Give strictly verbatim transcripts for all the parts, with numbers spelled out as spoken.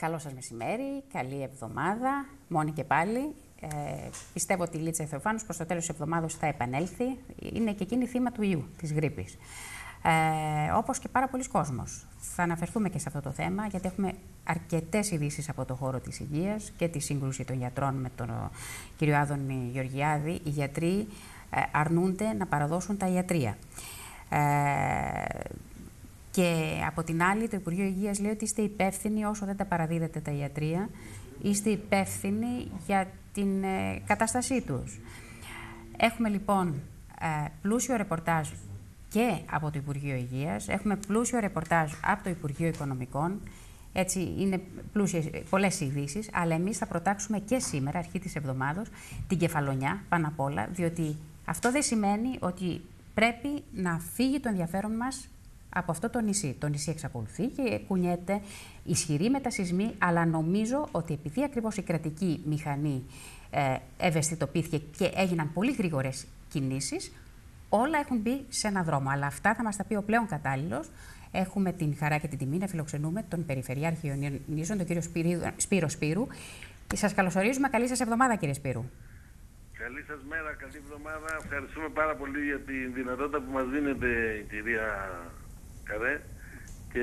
Καλό σας μεσημέρι, καλή εβδομάδα, μόνη και πάλι. Ε, πιστεύω ότι η Λίτσα Θεοφάνους προς το τέλος της εβδομάδας θα επανέλθει. Είναι και εκείνη θύμα του ιού, της γρίπης. Ε, όπως και πάρα πολλοί κόσμος. Θα αναφερθούμε και σε αυτό το θέμα, γιατί έχουμε αρκετές ειδήσεις από το χώρο της υγείας και τη σύγκρουση των γιατρών με τον κύριο Άδωνη Γεωργιάδη. Οι γιατροί ε, αρνούνται να παραδώσουν τα ιατρεία. Ε, Και από την άλλη, το Υπουργείο Υγείας λέει ότι είστε υπεύθυνοι όσο δεν τα παραδίδετε τα ιατρεία, είστε υπεύθυνοι για την ε, κατάστασή τους. Έχουμε λοιπόν ε, πλούσιο ρεπορτάζ και από το Υπουργείο Υγείας, έχουμε πλούσιο ρεπορτάζ από το Υπουργείο Οικονομικών, έτσι είναι πλούσιες, πολλές ειδήσεις, αλλά εμείς θα προτάξουμε και σήμερα, αρχή της εβδομάδος, την κεφαλονιά πάνω απ' όλα, διότι αυτό δεν σημαίνει ότι πρέπει να φύγει το ενδιαφέρον μας από αυτό το νησί. Το νησί εξακολουθεί και κουνιέται ισχυρή μετασυσμή, αλλά νομίζω ότι επειδή ακριβώς η κρατική μηχανή ε, ευαισθητοποιήθηκε και έγιναν πολύ γρήγορες κινήσεις, όλα έχουν μπει σε έναν δρόμο. Αλλά αυτά θα μας τα πει ο πλέον κατάλληλος. Έχουμε την χαρά και την τιμή να φιλοξενούμε τον Περιφερειάρχη Ιωνίων, τον κύριο Σπύρο Σπύρου. Και σας καλωσορίζουμε. Καλή σας εβδομάδα, κύριε Σπύρου. Καλή σας μέρα, καλή εβδομάδα. Ευχαριστούμε πάρα πολύ για τη δυνατότητα που μας δίνετε, κυρία Καρέ, και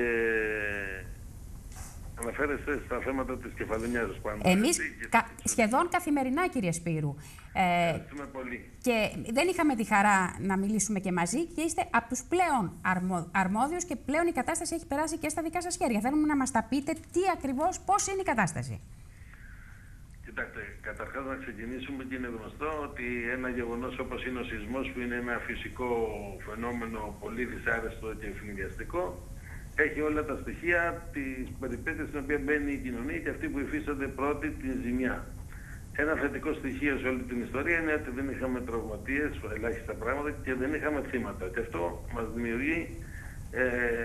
αναφέρεστε στα θέματα της κεφαλονιάς πάνω. Εμείς κα, σχεδόν καθημερινά, κύριε Σπύρου. Ευχαριστούμε ε, πολύ. Και δεν είχαμε τη χαρά να μιλήσουμε και μαζί και είστε από τους πλέον αρμο, αρμόδιους και πλέον η κατάσταση έχει περάσει και στα δικά σας χέρια. Θέλουμε να μας τα πείτε τι ακριβώς, πώς είναι η κατάσταση. Κοιτάξτε, καταρχάς να ξεκινήσουμε και είναι γνωστό ότι ένα γεγονός όπως είναι ο σεισμός, που είναι ένα φυσικό φαινόμενο πολύ δυσάρεστο και ευνηδιαστικό, έχει όλα τα στοιχεία της περιπέτειας στην οποία μπαίνει η κοινωνία και αυτοί που υφίστανται πρώτη την ζημιά. Ένα θετικό στοιχείο σε όλη την ιστορία είναι ότι δεν είχαμε τραυματίες, ελάχιστα πράγματα, και δεν είχαμε θύματα. Και αυτό μας δημιουργεί ε,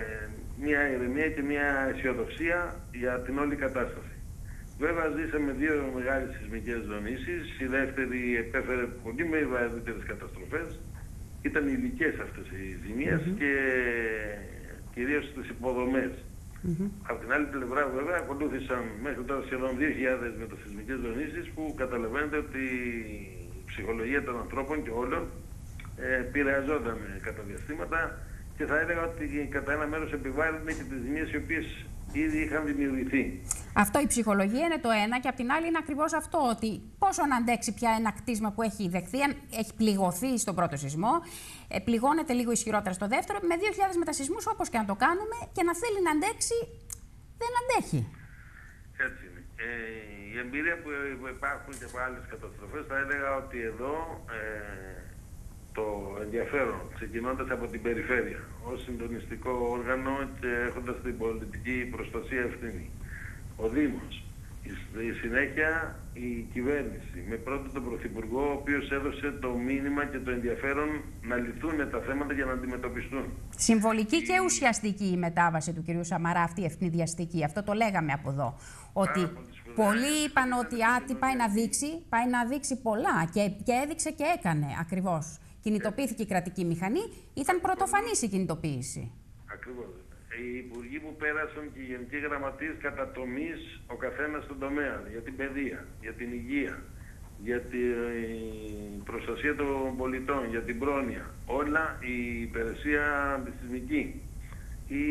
μια ηρεμία και μια αισιοδοξία για την όλη κατάσταση. Βέβαια, ζήσαμε δύο μεγάλες σεισμικές δονήσεις. Η δεύτερη επέφερε πολύ μεγαλύτερες καταστροφές. Ήταν ειδικές αυτές οι ζημίες mm-hmm. και κυρίως στις υποδομές. Mm-hmm. Από την άλλη πλευρά, βέβαια, ακολούθησαν μέχρι τώρα σχεδόν δύο χιλιάδες μετασεισμικές δονήσεις, που καταλαβαίνετε ότι η ψυχολογία των ανθρώπων και όλων ε, επηρεαζόταν κατά διαστήματα, και θα έλεγα ότι κατά ένα μέρος επιβάλλονται και τις ζημίες οι οποίες ήδη είχαν δημιουργηθεί. Αυτό, η ψυχολογία είναι το ένα, και απ' την άλλη είναι ακριβώς αυτό, ότι πόσο να αντέξει πια ένα κτίσμα που έχει δεχθεί, αν έχει πληγωθεί στον πρώτο σεισμό, ε, πληγώνεται λίγο ισχυρότερα στο δεύτερο, με δύο χιλιάδες μετασεισμούς, όπως και να το κάνουμε, και να θέλει να αντέξει, δεν αντέχει. Έτσι είναι. Ε, η εμπειρία που υπάρχουν και από άλλες καταστροφές, θα έλεγα ότι εδώ ε, το ενδιαφέρον, ξεκινώντας από την περιφέρεια ως συντονιστικό όργανο και έχοντας την πολιτική προστασία ευθύνη, ο Δήμος, η συνέχεια η κυβέρνηση, με πρώτο τον Πρωθυπουργό, ο οποίος έδωσε το μήνυμα και το ενδιαφέρον να λυθούν τα θέματα για να αντιμετωπιστούν. Συμβολική η... και ουσιαστική η μετάβαση του κυρίου Σαμαρά, αυτή η ευνηδιαστική. Αυτό το λέγαμε από εδώ. Ότι πολλοί είπαν ότι άτι πάει να δείξει, πάει να δείξει πολλά, και, και έδειξε και έκανε ακριβώς. Κινητοποιήθηκε η κρατική μηχανή, ήταν πρωτοφανής η κινητοποίηση. Ακριβώς. Οι υπουργοί που πέρασαν και οι γενικοί γραμματείς κατά τομείς, ο καθένας στον τομέα, για την παιδεία, για την υγεία, για την προστασία των πολιτών, για την πρόνοια, όλα, η υπηρεσία αντισυσμική, η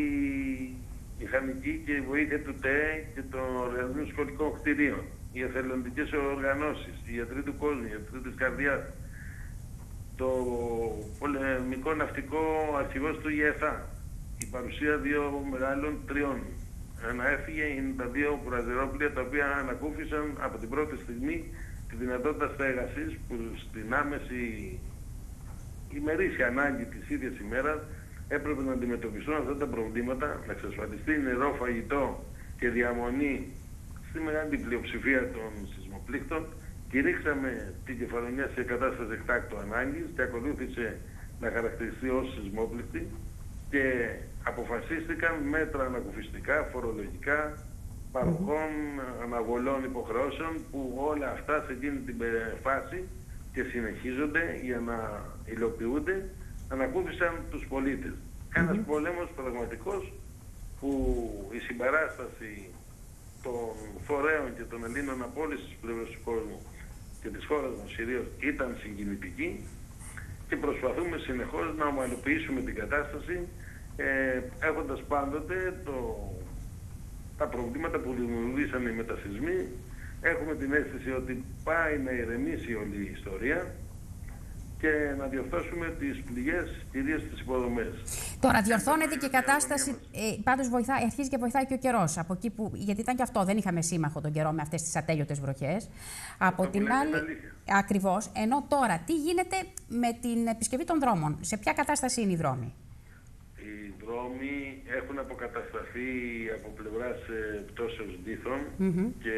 μηχανική και η βοήθεια του ΤΕΕ και των οργανισμών σχολικών κτηρίων, οι εθελοντικές οργανώσεις, οι γιατροί του κόσμου, οι γιατροί της καρδιάς, το πολεμικό ναυτικό αρχηγός του ΙΕΘΑ, η παρουσία δύο μεγάλων τριών. Να έφυγε είναι τα δύο κουραζιερόπλια, τα οποία ανακούφισαν από την πρώτη στιγμή τη δυνατότητα στέγασης, που στην άμεση ημερήσια ανάγκη της ίδιας ημέρας έπρεπε να αντιμετωπιστούν αυτά τα προβλήματα, να εξασφαλιστεί νερό, φαγητό και διαμονή στη μεγάλη πλειοψηφία των σεισμοπλήκτων. Κηρύξαμε την Κεφαλονιά σε κατάσταση εκτάκτου ανάγκης και ακολούθησε να χαρακτηριστεί ως σεισμόπληκτη, και αποφασίστηκαν μέτρα ανακουφιστικά, φορολογικά, παροχών, αναβολών υποχρεώσεων, που όλα αυτά σε εκείνη την φάση και συνεχίζονται για να υλοποιούνται, ανακούφισαν τους πολίτες. Mm-hmm. Ένας πόλεμος πραγματικός, που η συμπαράσταση των φορέων και των Ελλήνων από όλες τις πλευρές του κόσμου και της χώρας μας κυρίως ήταν συγκινητική και προσπαθούμε συνεχώς να ομαλοποιήσουμε την κατάσταση ε, έχοντας πάντοτε το, τα προβλήματα που δημιουργήσαν οι μετασυσμοί. Έχουμε την αίσθηση ότι πάει να ηρεμήσει όλη η ιστορία και να διορθώσουμε τις πληγές, κυρίως τις υποδομές. Τώρα διορθώνεται και η κατάσταση, ε, πάντως βοηθά, αρχίζει και βοηθάει και ο καιρός. Από εκεί που, γιατί ήταν και αυτό, δεν είχαμε σύμμαχο τον καιρό με αυτές τις ατέλειωτες βροχές. Από αυτό την άλλη, ακριβώς, ενώ τώρα τι γίνεται με την επισκευή των δρόμων, σε ποια κατάσταση είναι οι δρόμοι? Οι δρόμοι έχουν αποκατασταθεί από πλευράς πτώσεως ντύθων mm-hmm. και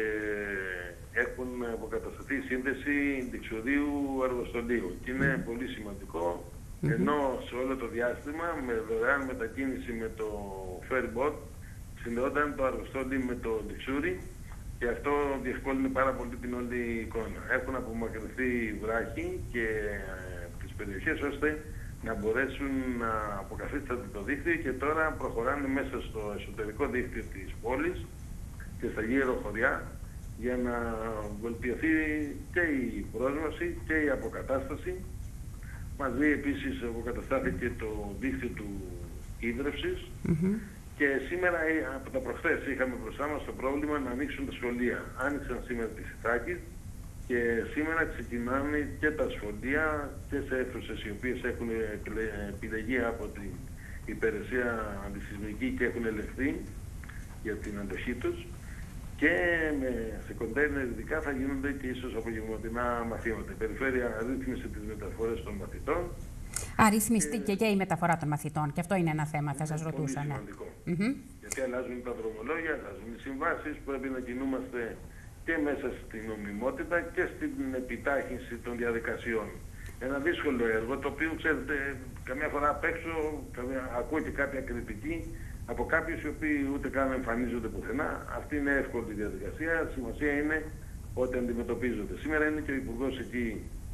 έχουν αποκατασταθεί η σύνδεση Λιξουρίου Αργοστολίου. Και είναι mm-hmm. πολύ σημαντικό, mm-hmm. ενώ σε όλο το διάστημα με δωρεάν μετακίνηση με το ferry boat συνδεόταν το Αργοστόλι με το Λιξούρι και αυτό διευκόλυνε πάρα πολύ την όλη εικόνα. Έχουν απομακρυνθεί βράχοι και ε, τις περιοχές ώστε να μπορέσουν να αποκαθίσταται το δίκτυο και τώρα προχωράνε μέσα στο εσωτερικό δίκτυο της πόλης και στα γύρω χωριά για να βελτιωθεί και η πρόσβαση και η αποκατάσταση. Μαζί επίσης αποκαταστάθηκε το δίκτυο του ίδρευσης mm-hmm. και σήμερα από τα προχθές είχαμε μπροστά μας το πρόβλημα να ανοίξουν τα σχολεία. Άνοιξαν σήμερα τις Ιθάκης και σήμερα ξεκινάνε και τα σχολεία και σε αίθουσες οι οποίες έχουν επιλεγεί από την υπηρεσία αντισυσμική και έχουν ελεγχθεί για την αντοχή τους και με, σε κοντέινερ ειδικά θα γίνονται και ίσως απογευματινά μαθήματα. Η περιφέρεια ρύθμισε τις μεταφορές των μαθητών. Αρρύθμιστη και... και η μεταφορά των μαθητών. Και αυτό είναι ένα θέμα, θα σας ρωτούσα. Είναι πολύ σημαντικό. Ναι. Mm-hmm. Γιατί αλλάζουν τα δρομολόγια, αλλάζουν οι συμβάσεις, πρέπει να κινούμαστε και μέσα στην νομιμότητα και στην επιτάχυνση των διαδικασιών. Ένα δύσκολο έργο, το οποίο, ξέρετε, καμιά φορά απ' έξω καμιά, ακούω και κάποια κριτική από κάποιους οι οποίοι ούτε καν εμφανίζονται πουθενά. Αυτή είναι εύκολη διαδικασία, σημασία είναι ότι αντιμετωπίζονται. Σήμερα είναι και ο Υπουργός εκεί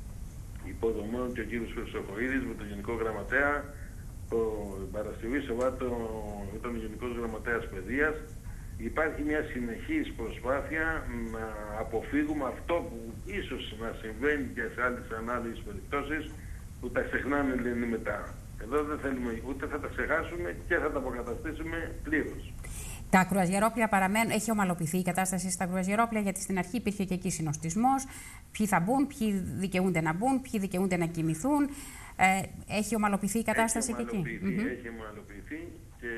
Υποδομών και ο κύριος Χρυσοχοίδης με τον Γενικό Γραμματέα. Το Παρασκευή Σεββάτο ήταν ο Γενικός Γραμματέας Παιδείας. Υπάρχει μια συνεχής προσπάθεια να αποφύγουμε αυτό που ίσως να συμβαίνει και σε άλλες ανάλογες περιπτώσεις που τα ξεχνάνε λένε μετά. Εδώ δεν θέλουμε ούτε θα τα ξεχάσουμε και θα τα αποκαταστήσουμε πλήρως. Τα κρουαζιερόπλια παραμένουν, έχει ομαλοποιηθεί η κατάσταση στα κρουαζιερόπλια, γιατί στην αρχή υπήρχε και εκεί συνοστισμός. Ποιοι θα μπουν, ποιοι δικαιούνται να μπουν, ποιοι δικαιούνται να κοιμηθούν. Ε, έχει ομαλοποιηθεί η κατάσταση έχει και εκεί. Έχει ομαλοποιηθεί και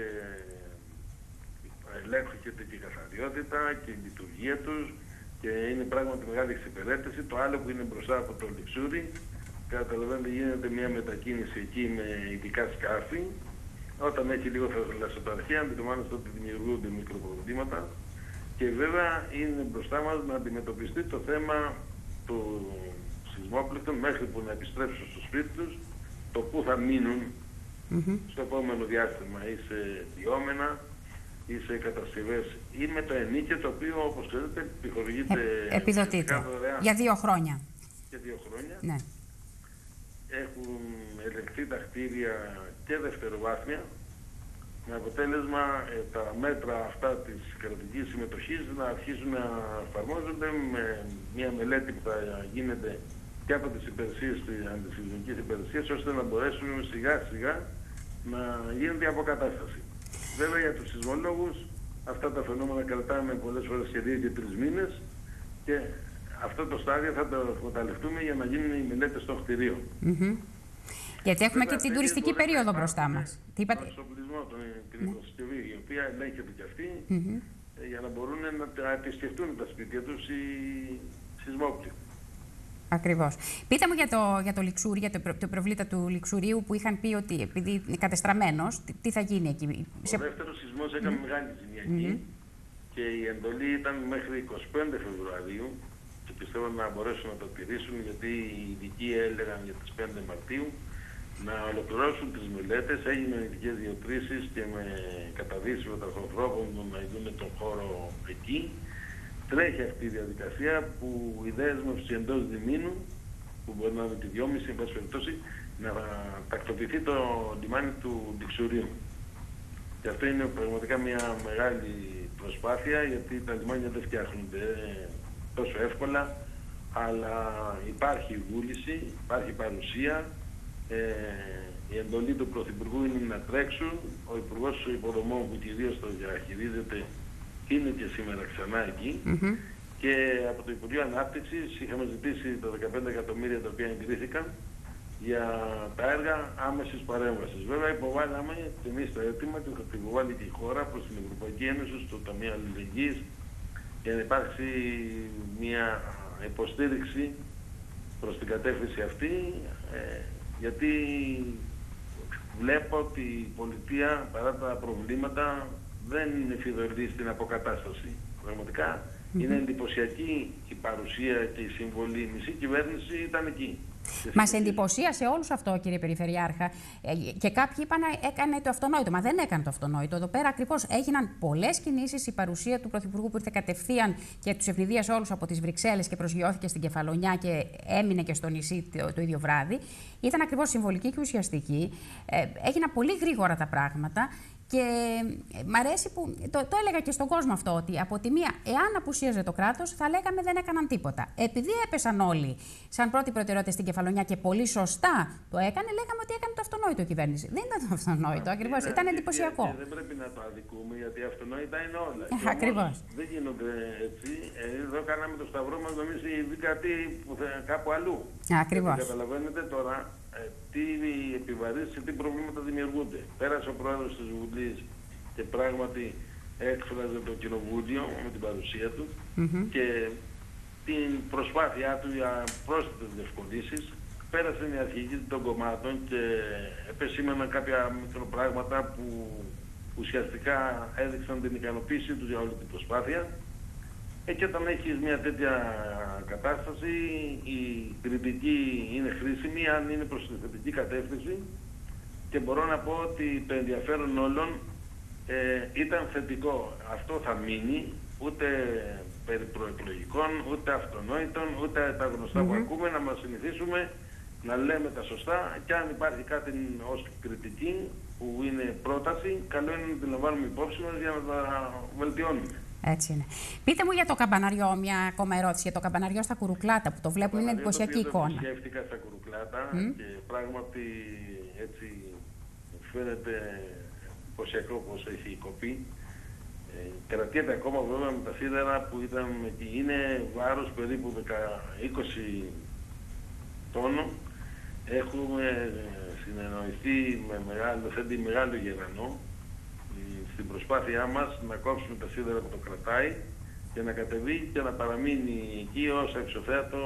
ελέγχεται και η καθαριότητα και η λειτουργία τους και είναι πράγματι μεγάλη εξυπηρέτηση. Το άλλο που είναι μπροστά από το Λιξούρι, καταλαβαίνετε, γίνεται μια μετακίνηση εκεί με ειδικά σκάφη. Όταν έχει λίγο θαλασσοταρχία, αντιλαμβάνεστε ότι δημιουργούνται μικροπροβλήματα και βέβαια είναι μπροστά μας να αντιμετωπιστεί το θέμα του σεισμόπληκτων μέχρι που να επιστρέψουν στο σπίτι τους, το που θα μείνουν mm-hmm. στο επόμενο διάστημα ή σε διόμενα ή σε κατασκευές ή με το ενίκιο, το οποίο όπως ξέρετε επιχορηγείται ε, επιδοτείται για δύο χρόνια. Για δύο χρόνια. Ναι. Έχουν ελεγχθεί τα κτίρια και δευτεροβάθμια με αποτέλεσμα ε, τα μέτρα αυτά της κρατικής συμμετοχής να αρχίσουν να εφαρμόζονται με μια μελέτη που θα γίνεται και από τις υπηρεσίες της αντισυσμικής υπηρεσίας ώστε να μπορέσουν σιγά σιγά να γίνεται η αποκατάσταση. Βέβαια για τους σεισμολόγους αυτά τα φαινόμενα κρατάνε πολλές φορές και δύο και τρεις μήνες και αυτό το στάδιο θα το εκμεταλλευτούμε για να γίνουν οι μελέτες των κτηρίων. Mm-hmm. Γιατί έχουμε Βέβαια, και την τουριστική περίοδο μπροστά μας. Τι είπατε? Τον εξοπλισμό, την υποσκευή, η οποία ελέγχεται και αυτή, mm-hmm. για να μπορούν να επισκεφτούν τα σπίτια τους οι σεισμόπληκτοι. Ακριβώς. Πείτε μου για το, για το Λιξούρι, για το, το προβλήτα του Λιξουρίου που είχαν πει ότι επειδή είναι κατεστραμμένος, τι, τι θα γίνει εκεί? Ο σε... δεύτερος σεισμός έκανε mm-hmm. μεγάλη ζημιά εκεί mm-hmm. και η εντολή ήταν μέχρι εικοστή πέμπτη Φεβρουαρίου και πιστεύω να μπορέσουν να το τηρήσουν γιατί οι ειδικοί έλεγαν για τις πέντε Μαρτίου να ολοκληρώσουν τις μελέτες, έγιναν ειδικές διοτρήσεις και με καταδείξεις μεταχανθρώπων να δουν τον χώρο εκεί. Τρέχει αυτή η διαδικασία που η δέσμευση εντός διμήνου, που μπορεί να είναι τη δυόμιση, εν πάση περιπτώσει, να τακτοποιηθεί το λιμάνι του Λιξουρίου. Και αυτό είναι πραγματικά μια μεγάλη προσπάθεια, γιατί τα λιμάνια δεν φτιάχνονται τόσο εύκολα, αλλά υπάρχει βούληση, υπάρχει παρουσία. Ε, η εντολή του Πρωθυπουργού είναι να τρέξουν. Ο Υπουργός Υποδομών, που κυρίως το διαχειρίζεται, είναι και σήμερα ξανά εκεί. Mm-hmm. Και από το Υπουργείο Ανάπτυξης είχαμε ζητήσει τα δεκαπέντε εκατομμύρια τα οποία εγκρίθηκαν για τα έργα άμεσης παρέμβασης. Βέβαια υποβάλαμε εμείς το αίτημα και θα το υποβάλει και η χώρα προς την Ευρωπαϊκή Ένωση, στο Ταμείο Αλληλεγγύης, για να υπάρξει μια υποστήριξη προς την κατεύθυνση αυτή, ε, γιατί βλέπω ότι η πολιτεία, παρά τα προβλήματα, δεν είναι φιδωλή στην αποκατάσταση. Πραγματικά mm-hmm. είναι εντυπωσιακή η παρουσία και η συμβολή. Η μισή κυβέρνηση ήταν εκεί. Μας εντυπωσίασε όλους αυτό, κύριε Περιφερειάρχα. Και κάποιοι είπαν να έκανε το αυτονόητο. Μα δεν έκανε το αυτονόητο. Εδώ πέρα ακριβώς έγιναν πολλές κινήσεις. Η παρουσία του Πρωθυπουργού που ήρθε κατευθείαν και τους ευνηδίασε όλους από τις Βρυξέλλες και προσγειώθηκε στην Κεφαλονιά και έμεινε και στο νησί το, το ίδιο βράδυ. Ήταν ακριβώς συμβολική και ουσιαστική. Ε, έγιναν πολύ γρήγορα τα πράγματα. Και μ' αρέσει που το, το έλεγα και στον κόσμο αυτό, ότι από τη μία, εάν απουσίαζε το κράτος, θα λέγαμε δεν έκαναν τίποτα. Επειδή έπεσαν όλοι σαν πρώτη προτεραιότητα στην Κεφαλονιά και πολύ σωστά το έκανε, λέγαμε ότι έκανε το αυτονόητο η κυβέρνηση. Δεν ήταν το αυτονόητο, ακριβώς. Ήταν εντυπωσιακό. Δεν πρέπει να το αδικούμε, γιατί αυτονόητα είναι όλα. Ακριβώς. Δεν γίνονται έτσι. Εδώ κάναμε το σταυρό μας, νομίζω, ή κάτι που θα, κάπου αλλού. Ακριβώς. Καταλαβαίνετε τώρα. Ε, τι επιβαρύνσεις και τι προβλήματα δημιουργούνται. Πέρασε ο πρόεδρος της Βουλής και πράγματι έκφραζε το κοινοβούλιο με την παρουσία του mm-hmm. και την προσπάθειά του για πρόσθετες διευκολύνσεις. Πέρασε η αρχηγή των κομμάτων και επεσήμαναν κάποια μικροπράγματα που ουσιαστικά έδειξαν την ικανοποίησή τους για όλη την προσπάθεια. Ε, και όταν έχεις μια τέτοια κατάσταση, η κριτική είναι χρήσιμη αν είναι προς τη θετική κατεύθυνση, και μπορώ να πω ότι το ενδιαφέρον όλων ε, ήταν θετικό. Αυτό θα μείνει, ούτε περί προεκλογικών, ούτε αυτονόητων, ούτε τα γνωστά mm-hmm. που ακούμε, να μας συνηθίσουμε να λέμε τα σωστά, και αν υπάρχει κάτι ως κριτική που είναι πρόταση, καλό είναι να την λαμβάνουμε υπόψη μας για να τα βελτιώνουμε. Έτσι είναι. Πείτε μου για το καμπαναριό, μια ακόμα ερώτηση για το καμπαναριό στα Κουρουκλάτα, που το βλέπουμε, είναι εντυπωσιακή εικόνα. Εγώ σκέφτηκα στα Κουρουκλάτα mm. και πράγματι έτσι φαίνεται εντυπωσιακό πως έχει κοπεί. Ε, κρατιέται ακόμα βέβαια με τα σίδερα που ήταν εκεί. Είναι βάρος περίπου είκοσι τόνων. Έχουμε συνεννοηθεί με μεγάλο, θέτει μεγάλο γερανό στην προσπάθειά μας να κόψουμε τα σίδερα που το κρατάει και να κατεβεί και να παραμείνει εκεί ως εξωθέατο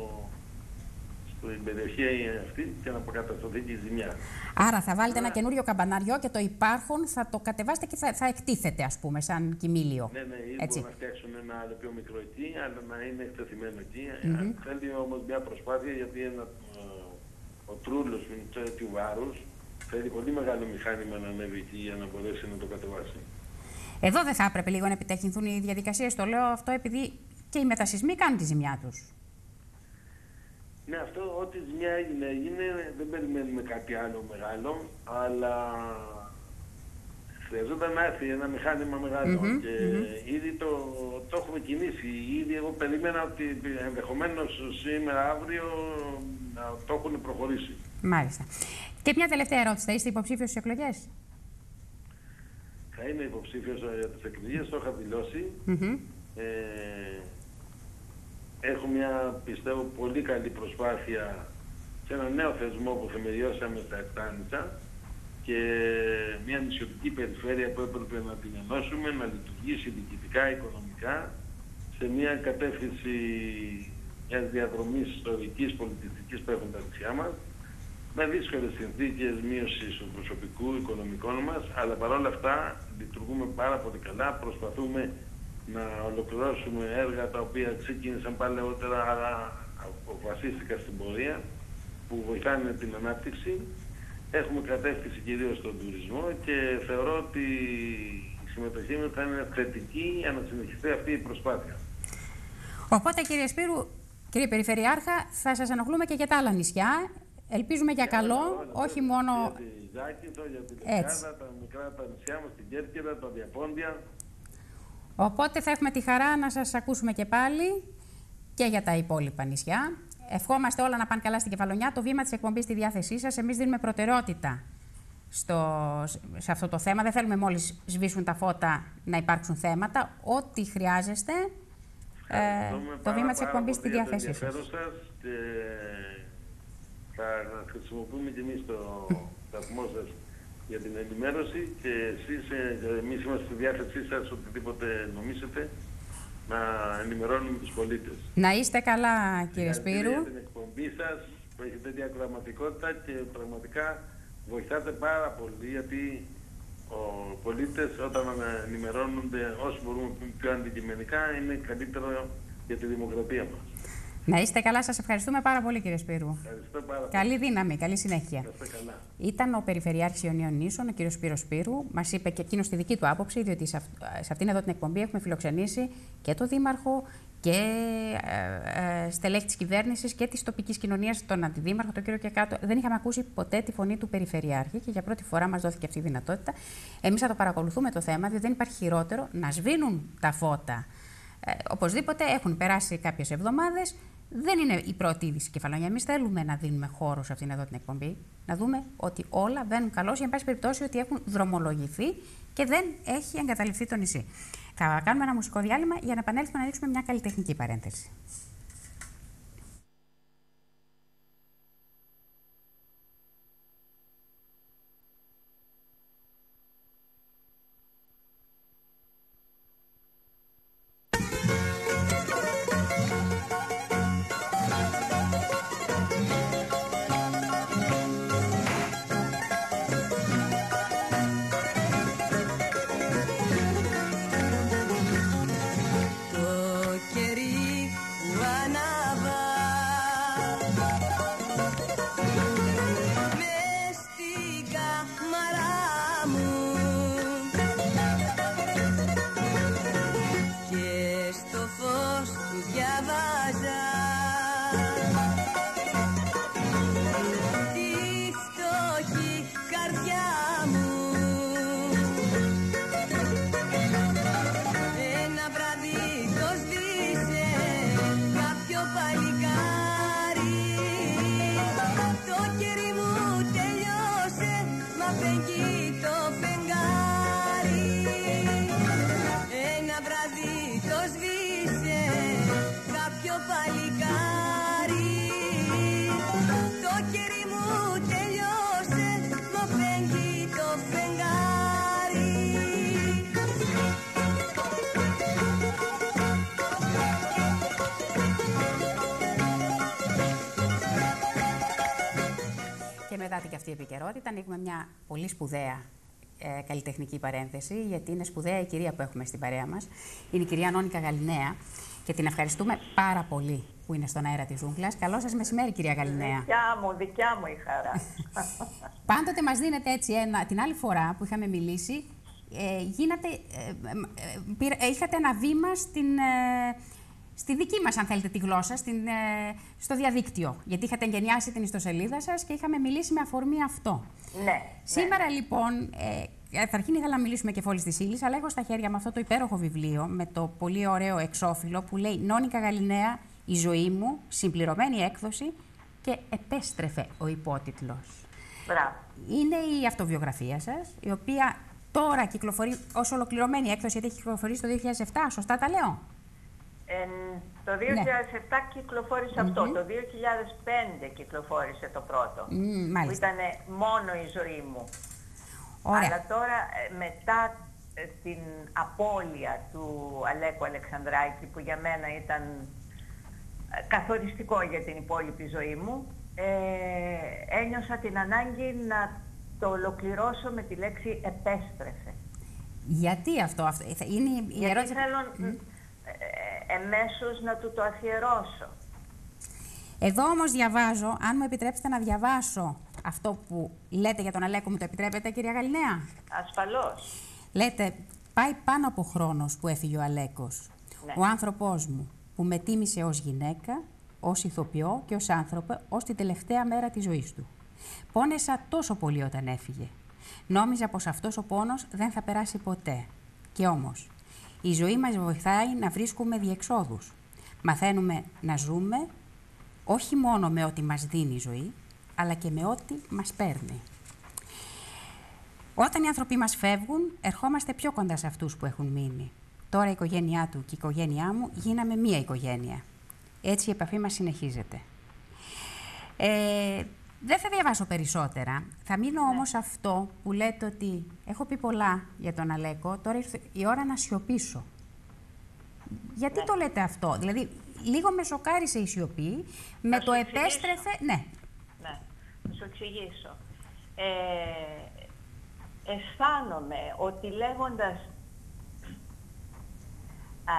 στην περιοχή αυτή και να αποκατασταθεί και η ζημιά. Άρα θα βάλετε Άρα... ένα καινούριο καμπαναριό και το υπάρχον θα το κατεβάσετε και θα, θα εκτίθεται, ας πούμε, σαν κοιμήλιο. Ναι, ναι, ή μπορούν να φτιάξουν ένα άλλο πιο μικρό εκεί, αλλά να είναι εκτεθειμένο εκεί. Mm-hmm. Θέλει όμως μια προσπάθεια, γιατί ένα, ο τρούλος με τέτοιου βάρους θέλει πολύ μεγάλο μηχάνημα να ανέβει εκεί για να μπορέσει να το κατεβάσει. Εδώ δεν θα έπρεπε λίγο να επιταχυνθούν οι διαδικασίες? Το λέω αυτό επειδή και οι μετασυσμοί κάνουν τη ζημιά τους. Ναι, αυτό ό,τι ζημιά έγινε, έγινε, δεν περιμένουμε κάτι άλλο μεγάλο, αλλά χρειαζόταν να έρθει ένα μηχάνημα μεγάλο mm-hmm, και mm-hmm. ήδη το, το έχουμε κινήσει. Ήδη εγώ περίμενα ότι ενδεχομένως σήμερα, αύριο να το έχουν προχωρήσει. Μάλιστα. Και μια τελευταία ερώτηση. Θα είστε υποψήφιος στις εκλογές? Θα είμαι υποψήφιος για τις εκλογές, το είχα δηλώσει. Mm-hmm. Ε, έχω μια, πιστεύω, πολύ καλή προσπάθεια σε ένα νέο θεσμό που θεμελιώσαμε στα Επτάνησα και μια νησιωτική περιφέρεια που έπρεπε να την ενώσουμε, να λειτουργήσει διοικητικά, οικονομικά, σε μια κατεύθυνση μιας διαδρομής ιστορικής, πολιτιστικής που έχουν τα νησιά μας, με δύσκολες συνθήκες μείωσης του προσωπικού, οικονομικών μας, αλλά παρόλα αυτά λειτουργούμε πάρα πολύ καλά, προσπαθούμε να ολοκληρώσουμε έργα τα οποία ξεκίνησαν παλαιότερα, αλλά αποφασίστηκαν στην πορεία, που βοηθάνε την ανάπτυξη. Έχουμε κατεύθυνση κυρίως στον τουρισμό και θεωρώ ότι η συμμετοχή μου θα είναι θετική για να συνεχιστεί αυτή η προσπάθεια. Οπότε, κύριε Σπύρου, κύριε Περιφερειάρχα, θα σας ενοχλούμε και για τα άλλα νησιά. Ελπίζουμε για, για καλό, όλα, όχι όλα, μόνο... Για τη Ζάκυνθο, για την Λεκάδα, τα μικρά τα νησιά μας, την Κέρκυρα, τα Διαπόντια. Οπότε θα έχουμε τη χαρά να σας ακούσουμε και πάλι και για τα υπόλοιπα νησιά. Ευχόμαστε όλα να πάνε καλά στην Κεφαλονιά. Το βήμα της εκπομπής στη διάθεσή σας. Εμείς δίνουμε προτεραιότητα στο, σε αυτό το θέμα. Δεν θέλουμε μόλις σβήσουν τα φώτα να υπάρξουν θέματα. Ό,τι χρειάζεστε, ε, το βήμα της εκπομπής στη διάθεσή σας. Και θα χρησιμοποιούμε και εμείς το σταθμό σας για την ενημέρωση και εσείς, εμείς είμαστε στη διάθεσή σας οτιδήποτε νομίσετε να ενημερώνουμε τους πολίτες. Να είστε καλά, κύριε Σπύρου. Για την εκπομπή σας που έχει τέτοια ακροαματικότητα και πραγματικά βοηθάτε πάρα πολύ, γιατί οι πολίτες όταν ενημερώνονται όσο μπορούμε πιο αντικειμενικά είναι καλύτερο για τη δημοκρατία μας. Να είστε καλά, σας ευχαριστούμε πάρα πολύ, κύριε Σπύρου. Ευχαριστώ πάρα πολύ. Καλή δύναμη, καλή συνέχεια. Καλά. Ήταν ο Περιφερειάρχης Ιωνίων Νήσων, ο κύριος Σπύρος Σπύρου. Μας είπε και εκείνος τη δική του άποψη, διότι σε, αυ... σε αυτήν εδώ την εκπομπή έχουμε φιλοξενήσει και τον Δήμαρχο και ε, ε, στελέχη της κυβέρνησης και της τοπικής κοινωνίας, τον Αντιδήμαρχο, τον κύριο Κεκάτο. Δεν είχαμε ακούσει ποτέ τη φωνή του Περιφερειάρχη και για πρώτη φορά μας δόθηκε αυτή η δυνατότητα. Εμείς θα το παρακολουθούμε το θέμα, διότι δεν υπάρχει χειρότερο να σβήνουν τα φώτα. Ε, οπωσδήποτε έχουν περάσει κάποιες εβδομάδες. Δεν είναι η πρώτη είδηση Κεφαλονιά. Εμείς θέλουμε να δίνουμε χώρο σε αυτήν εδώ την εκπομπή, να δούμε ότι όλα βαίνουν καλώς ή, εν πάση περιπτώσει, ότι έχουν δρομολογηθεί και δεν έχει εγκαταλειφθεί το νησί. Θα κάνουμε ένα μουσικό διάλειμμα για να επανέλθουμε να ρίξουμε μια καλλιτεχνική παρένθεση. Μετά την αυτή επικαιρότητα, ανοίγουμε μια πολύ σπουδαία ε, καλλιτεχνική παρένθεση, γιατί είναι σπουδαία η κυρία που έχουμε στην παρέα μας. Είναι η κυρία Νόνικα Γαλινέα και την ευχαριστούμε πάρα πολύ που είναι στον αέρα της Ζούγκλας. Καλό σας μεσημέρι, κυρία Γαλινέα. Δικιά μου, δικιά μου η χαρά. Πάντοτε μας δίνετε έτσι ένα. Την άλλη φορά που είχαμε μιλήσει, ε, γίνατε, ε, ε, ε, είχατε ένα βήμα στην. Ε, Στη δική μας, αν θέλετε, τη γλώσσα, στην, ε, στο διαδίκτυο. Γιατί είχατε εγγενιάσει την ιστοσελίδα σας και είχαμε μιλήσει με αφορμή αυτό. Ναι. Σήμερα, ναι. λοιπόν, ε, καταρχήν ήθελα να μιλήσουμε και φόλης της ύλης, αλλά έχω στα χέρια με αυτό το υπέροχο βιβλίο, με το πολύ ωραίο εξώφυλλο που λέει «Νόνικα Γαλινέα, η ζωή μου, συμπληρωμένη έκδοση και επέστρεφε ο υπότιτλος». Μπράβο. Είναι η αυτοβιογραφία σας, η οποία τώρα κυκλοφορεί ως ολοκληρωμένη έκδοση, γιατί έχει κυκλοφορήσει το δύο χιλιάδες επτά, σωστά τα λέω? Ε, το δύο χιλιάδες επτά ναι. κυκλοφόρησε mm-hmm. αυτό, το δύο χιλιάδες πέντε κυκλοφόρησε το πρώτο, mm, που ήταν μόνο η ζωή μου. Ωραία. Αλλά τώρα μετά την απώλεια του Αλέκου Αλεξανδράκη, που για μένα ήταν καθοριστικό για την υπόλοιπη ζωή μου, ε, ένιωσα την ανάγκη να το ολοκληρώσω με τη λέξη επέστρεφε. Γιατί αυτό, αυτό είναι η Γιατί ερώτηση... θέλω mm. εμέσως να του το αφιερώσω. Εδώ όμως διαβάζω, αν μου επιτρέψετε να διαβάσω αυτό που λέτε για τον Αλέκο, μου το επιτρέπετε, κυρία Γαλινέα? Ασφαλώς. Λέτε, πάει πάνω από χρόνος που έφυγε ο Αλέκος. Ναι. Ο άνθρωπός μου που με τίμησε ως γυναίκα, ως ηθοποιό και ως άνθρωπο, ως την τελευταία μέρα της ζωής του. Πόνεσα τόσο πολύ όταν έφυγε. Νόμιζα πως αυτός ο πόνος δεν θα περάσει ποτέ. Και όμως, Η ζωή μας βοηθάει να βρίσκουμε διεξόδους. Μαθαίνουμε να ζούμε όχι μόνο με ό,τι μας δίνει η ζωή, αλλά και με ό,τι μας παίρνει. Όταν οι άνθρωποι μας φεύγουν, ερχόμαστε πιο κοντά σε αυτούς που έχουν μείνει. Τώρα η οικογένειά του και η οικογένειά μου γίναμε μία οικογένεια. Έτσι η επαφή μας συνεχίζεται. Ε, δεν θα διαβάσω περισσότερα. Θα μείνω ναι. όμως αυτό που λέτε ότι έχω πει πολλά για τον Αλέκο, τώρα ήρθε η ώρα να σιωπήσω. Γιατί ναι. το λέτε αυτό? Δηλαδή, λίγο με σοκάρισε η σιωπή, με το επέστρεφε... Ναι. Ναι, θα σου εξηγήσω. Ε, αισθάνομαι ότι λέγοντας... Α,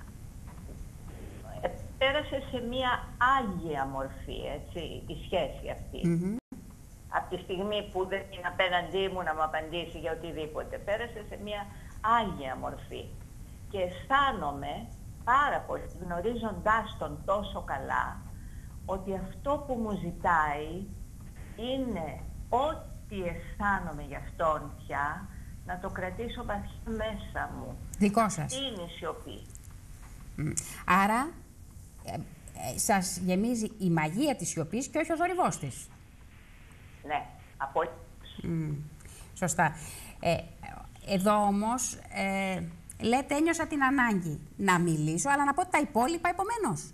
ε, πέρασε σε μία άγια μορφή, έτσι, η σχέση αυτή. Mm-hmm. Από τη στιγμή που δεν είναι απέναντί μου να μου απαντήσει για οτιδήποτε, πέρασε σε μία άγια μορφή. Και αισθάνομαι πάρα πολύ, γνωρίζοντάς τον τόσο καλά, ότι αυτό που μου ζητάει είναι ό,τι αισθάνομαι για αυτόν πια, να το κρατήσω βαθιά μέσα μου. Δικό σας. Είναι η σιωπή. Mm. Άρα, ε, ε, σας γεμίζει η μαγεία της σιωπής και όχι ο θορυβός της. Ναι, από mm. Σωστά. Ε, εδώ όμως, ε, λέτε ένιωσα την ανάγκη να μιλήσω, αλλά να πω τα υπόλοιπα επομένως.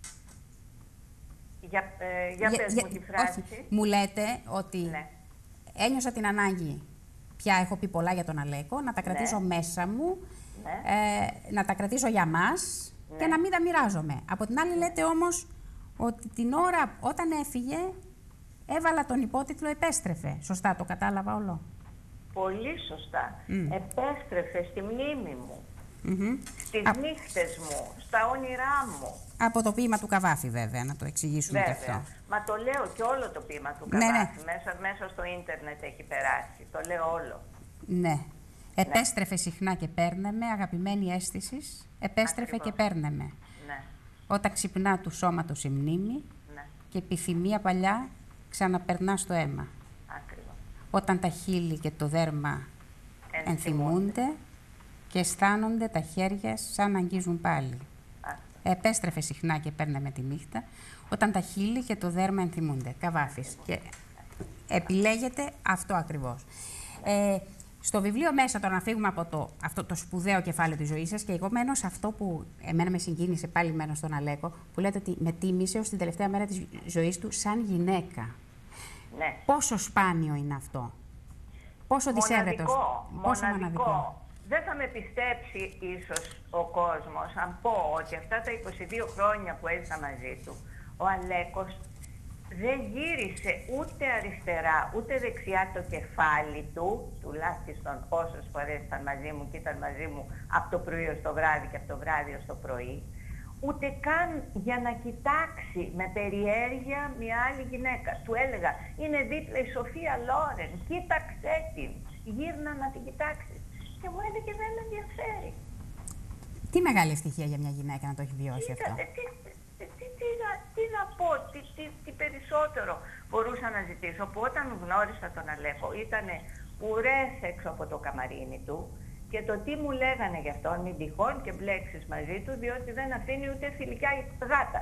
Για, ε, για πες για, μου τη φράση. Όχι. Μου λέτε ότι ναι. ένιωσα την ανάγκη, πια έχω πει πολλά για τον Αλέκο, να τα κρατήσω ναι. μέσα μου, ναι. ε, να τα κρατήσω για μας ναι. και να μην τα μοιράζομαι. Από την άλλη λέτε όμως ότι την ώρα όταν έφυγε, έβαλα τον υπότιτλο «Επέστρεφε». Σωστά το κατάλαβα όλο? Πολύ σωστά. Mm. Επέστρεφε στη μνήμη μου, mm-hmm. στις Α... νύχτες μου, στα όνειρά μου. Από το ποίημα του Καβάφη βέβαια, να το εξηγήσουμε βέβαια. και αυτό. Μα το λέω και όλο το ποίημα του Καβάφη, ναι, ναι. Μέσα, μέσα στο ίντερνετ έχει περάσει, το λέω όλο. Ναι. Επέστρεφε ναι. συχνά και παίρνε με, αγαπημένη αίσθηση, επέστρεφε Ακριβώς. και παίρνε με. Ναι. Όταν ξυπνά του σώματος η μνήμη ναι. και επιθυμία παλιά ξαναπερνά στο αίμα. Ακριβώς. Όταν τα χείλη και το δέρμα ενθυμούνται, ενθυμούνται και αισθάνονται τα χέρια σαν να αγγίζουν πάλι. Α. Επέστρεφε συχνά και παίρνε με τη νύχτα, όταν τα χείλη και το δέρμα ενθυμούνται. Καβάφης. Και επιλέγετε αυτό ακριβώς. Ε, στο βιβλίο μέσα, τώρα να φύγουμε από το, αυτό το σπουδαίο κεφάλαιο της ζωής σας, και εγώ μένω σε αυτό που εμένα με συγκίνησε, πάλι μένω στον Αλέκο, που λέτε ότι με τίμησε ως την τελευταία μέρα της ζωής του σαν γυναίκα. Ναι. Πόσο σπάνιο είναι αυτό. Πόσο δυσέβρετος. Πόσο μοναδικό. Δεν θα με πιστέψει ίσως ο κόσμος αν πω ότι αυτά τα είκοσι δύο χρόνια που έζησα μαζί του, ο Αλέκος δεν γύρισε ούτε αριστερά ούτε δεξιά το κεφάλι του, τουλάχιστον όσες φορές ήταν μαζί μου και ήταν μαζί μου από το πρωί ως το βράδυ και από το βράδυ ως το πρωί, ούτε καν για να κοιτάξει με περιέργεια μια άλλη γυναίκα. Του έλεγα, είναι δίπλα η Σοφία Λόρεν, κοίταξέ την, γύρνα να την κοιτάξεις. Και μου έλεγε δεν με ενδιαφέρει. Τι μεγάλη ευτυχία για μια γυναίκα να το έχει βιώσει αυτό. Τι, τι, τι, τι, να, τι να πω, τι, τι, τι περισσότερο μπορούσα να ζητήσω, που όταν γνώρισα τον Αλέκο ήταν ουρές έξω από το καμαρίνι του και το τι μου λέγανε γι' αυτόν, μην τυχόν και μπλέξεις μαζί του, διότι δεν αφήνει ούτε φιλικά γάτα.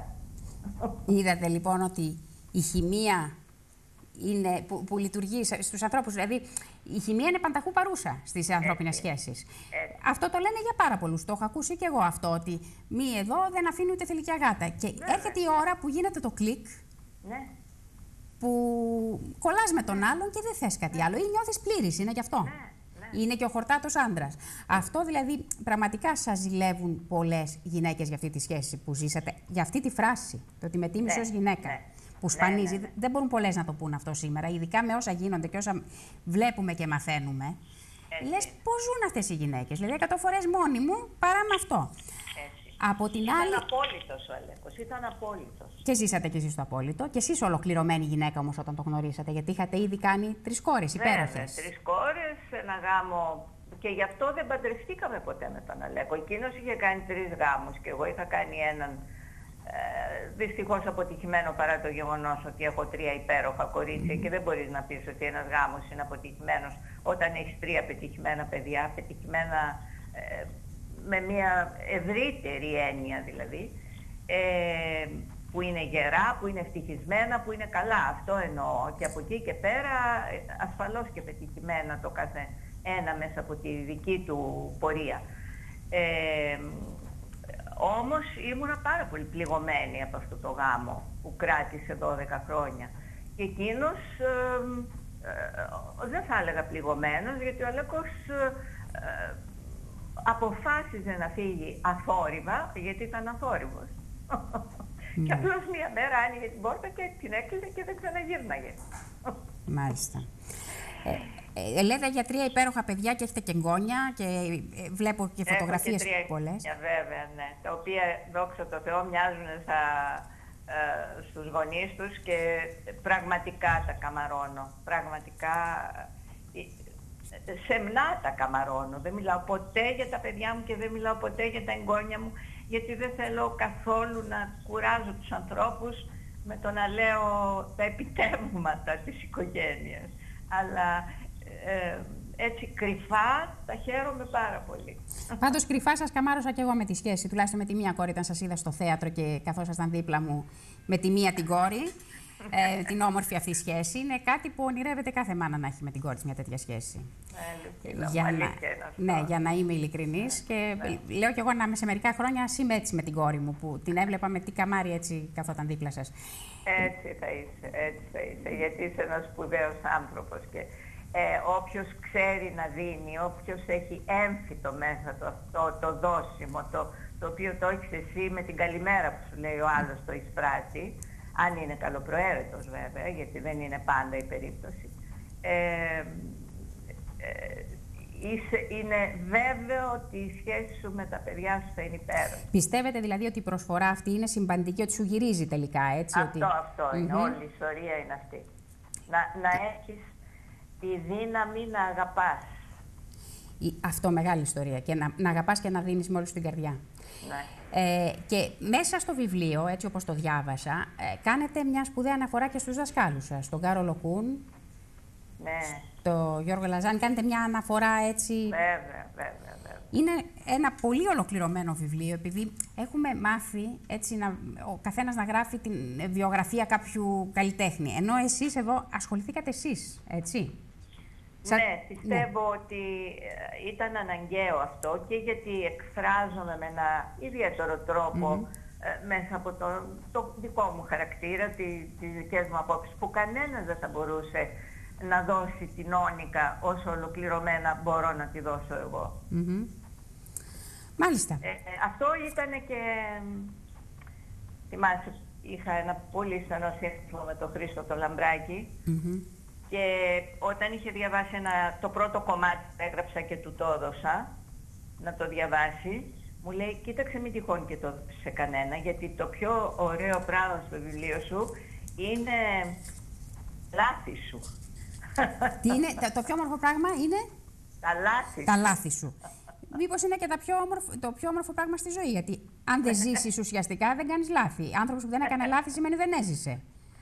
Είδατε λοιπόν ότι η χημεία είναι, που, που λειτουργεί στους ανθρώπους, δηλαδή η χημεία είναι πανταχού παρούσα στις ανθρώπινες σχέσεις. Έτσι. Αυτό το λένε για πάρα πολλούς, το έχω ακούσει και εγώ αυτό, ότι μη εδώ δεν αφήνει ούτε θηλυκιά γάτα. Και ναι, έρχεται η ώρα που γίνεται το κλικ, ναι. που κολλάς με τον άλλον και δεν θες κάτι ναι. άλλο, ή νιώθεις πλήρης, είναι γι' αυτό. Ναι. Είναι και ο χορτάτος άντρας. Αυτό δηλαδή πραγματικά σας ζηλεύουν πολλές γυναίκες για αυτή τη σχέση που ζήσατε, για αυτή τη φράση, το ότι με τίμησε ναι. ως γυναίκα. Ναι. Που σπανίζει, ναι, ναι, ναι. δεν μπορούν πολλές να το πούν αυτό σήμερα, ειδικά με όσα γίνονται και όσα βλέπουμε και μαθαίνουμε. Έτσι. Λες πώς ζουν αυτές οι γυναίκες, δηλαδή εκατό φορές μόνοι μου παρά με αυτό. Έτσι. Από την ήταν άλλη... απόλυτος ο Αλέκος, ήταν απόλυτος. Και ζήσατε κι εσείς το απόλυτο, και εσείς ολοκληρωμένη γυναίκα όμως όταν το γνωρίσατε, γιατί είχατε ήδη κάνει τρεις κόρες υπέροχες. Τρεις κόρες, ένα γάμο, και γι' αυτό δεν παντρευτήκαμε ποτέ με τον Αλέκο. Εκείνος είχε κάνει τρεις γάμους και εγώ είχα κάνει έναν. Ε, δυστυχώς αποτυχημένο, παρά το γεγονός ότι έχω τρία υπέροχα κορίτσια mm. και δεν μπορείς να πεις ότι ένας γάμος είναι αποτυχημένος όταν έχεις τρία πετυχημένα παιδιά, πετυχημένα ε, με μια ευρύτερη έννοια δηλαδή, ε, που είναι γερά, που είναι ευτυχισμένα, που είναι καλά. Αυτό εννοώ. Και από εκεί και πέρα ασφαλώς και πετυχημένα το κάθε ένα μέσα από τη δική του πορεία. Ε, όμως ήμουνα πάρα πολύ πληγωμένη από αυτό το γάμο που κράτησε δώδεκα χρόνια. Και εκείνος, ε, ε, δεν θα έλεγα πληγωμένος, γιατί ο Αλέκος ε, αποφάσιζε να φύγει αθόρυβα, γιατί ήταν αθόρυβος. Και απλώς μία μέρα άνοιγε την πόρτα και την έκλεισε και δεν ξαναγύρναγε. Μάλιστα. Ε, ε, λέτε για τρία υπέροχα παιδιά και έχετε και εγγόνια και ε, βλέπω και φωτογραφίες πολλές. Έχω και τρία, βέβαια, ναι. Τα οποία, δόξα τω Θεώ, μοιάζουν στα, ε, στους γονείς τους και πραγματικά τα καμαρώνω. Πραγματικά ε, σεμνά τα καμαρώνω. Δεν μιλάω ποτέ για τα παιδιά μου και δεν μιλάω ποτέ για τα εγγόνια μου, γιατί δεν θέλω καθόλου να κουράζω τους ανθρώπους με το να λέω τα επιτεύγματα της οικογένειας. Αλλά ε, έτσι κρυφά τα χαίρομαι πάρα πολύ. Πάντως κρυφά σας καμάρωσα και εγώ με τη σχέση, τουλάχιστον με τη μία κόρη, όταν σας είδα στο θέατρο και καθώς ήσασταν δίπλα μου με τη μία την κόρη. Ε, την όμορφη αυτή σχέση. Είναι κάτι που ονειρεύεται κάθε μάνα να έχει με την κόρη της μια τέτοια σχέση. Ε, για, να, ναι, για να είμαι ειλικρινής. Και ναι. Λέω κι εγώ να είμαι σε μερικά χρόνια ας είμαι έτσι με την κόρη μου, που την έβλεπα με τι καμάρι έτσι καθόταν δίπλα σας. Έτσι θα είσαι, έτσι θα είσαι, γιατί είσαι ένας σπουδαίος άνθρωπος και ε, όποιος ξέρει να δίνει, όποιος έχει έμφυτο μέσα το, το, το δώσιμο, το, το οποίο το έχεις εσύ με την καλημέρα που σου λέει ο άλλος το εισπράττει, αν είναι καλοπροαίρετος βέβαια, γιατί δεν είναι πάντα η περίπτωση. Ε, ε, είσαι, είναι βέβαιο ότι η σχέση σου με τα παιδιά σου θα είναι υπέροχη. Πιστεύετε δηλαδή ότι η προσφορά αυτή είναι συμπαντική, ότι σου γυρίζει τελικά, έτσι? Αυτό, ότι... αυτό είναι. Mm-hmm. Όλη η ιστορία είναι αυτή. Να, να έχεις τη δύναμη να αγαπάς. Αυτό μεγάλη ιστορία. Και να, να αγαπάς και να δίνεις με όλη σου την καρδιά. Ναι. Ε, και μέσα στο βιβλίο, έτσι όπως το διάβασα, ε, κάνετε μια σπουδαία αναφορά και στους δασκάλους σας, τον Κάρολο Κούν, ναι. τον Γιώργο Λαζάνη, κάνετε μια αναφορά έτσι... Βέβαια, βέβαια, βέβαια. Είναι ένα πολύ ολοκληρωμένο βιβλίο, επειδή έχουμε μάθει έτσι, να, ο καθένας να γράφει την βιογραφία κάποιου καλλιτέχνη, ενώ εσείς εδώ ασχοληθήκατε εσείς, έτσι. Ναι, πιστεύω ναι. ότι ήταν αναγκαίο αυτό και γιατί εκφράζομαι με ένα ιδιαίτερο τρόπο mm-hmm. μέσα από το, το δικό μου χαρακτήρα, τι, τις δικές μου απόψεις, που κανένας δεν θα μπορούσε να δώσει την όνικα όσο ολοκληρωμένα μπορώ να τη δώσω εγώ. Mm-hmm. Μάλιστα. Ε, αυτό ήταν και... Θυμάσαι, είχα ένα πολύ στενό σύνθημα με τον Χρήστο το Λαμπράκη. Mm-hmm. Και όταν είχε διαβάσει ένα, το πρώτο κομμάτι που έγραψα και του το έδωσα να το διαβάσει, μου λέει, κοίταξε μην τυχόν και το δώσεις σε κανένα, γιατί το πιο ωραίο πράγμα στο βιβλίο σου είναι λάθη σου. Τι είναι, το πιο όμορφο πράγμα είναι? Τα λάθη Τα λάθη σου. Μήπως είναι και τα πιο όμορφο, το πιο όμορφο πράγμα στη ζωή, γιατί αν δεν ζήσεις ουσιαστικά δεν κάνεις λάθη. Άνθρωπος που δεν έκανε λάθη σημαίνει δεν έζησε.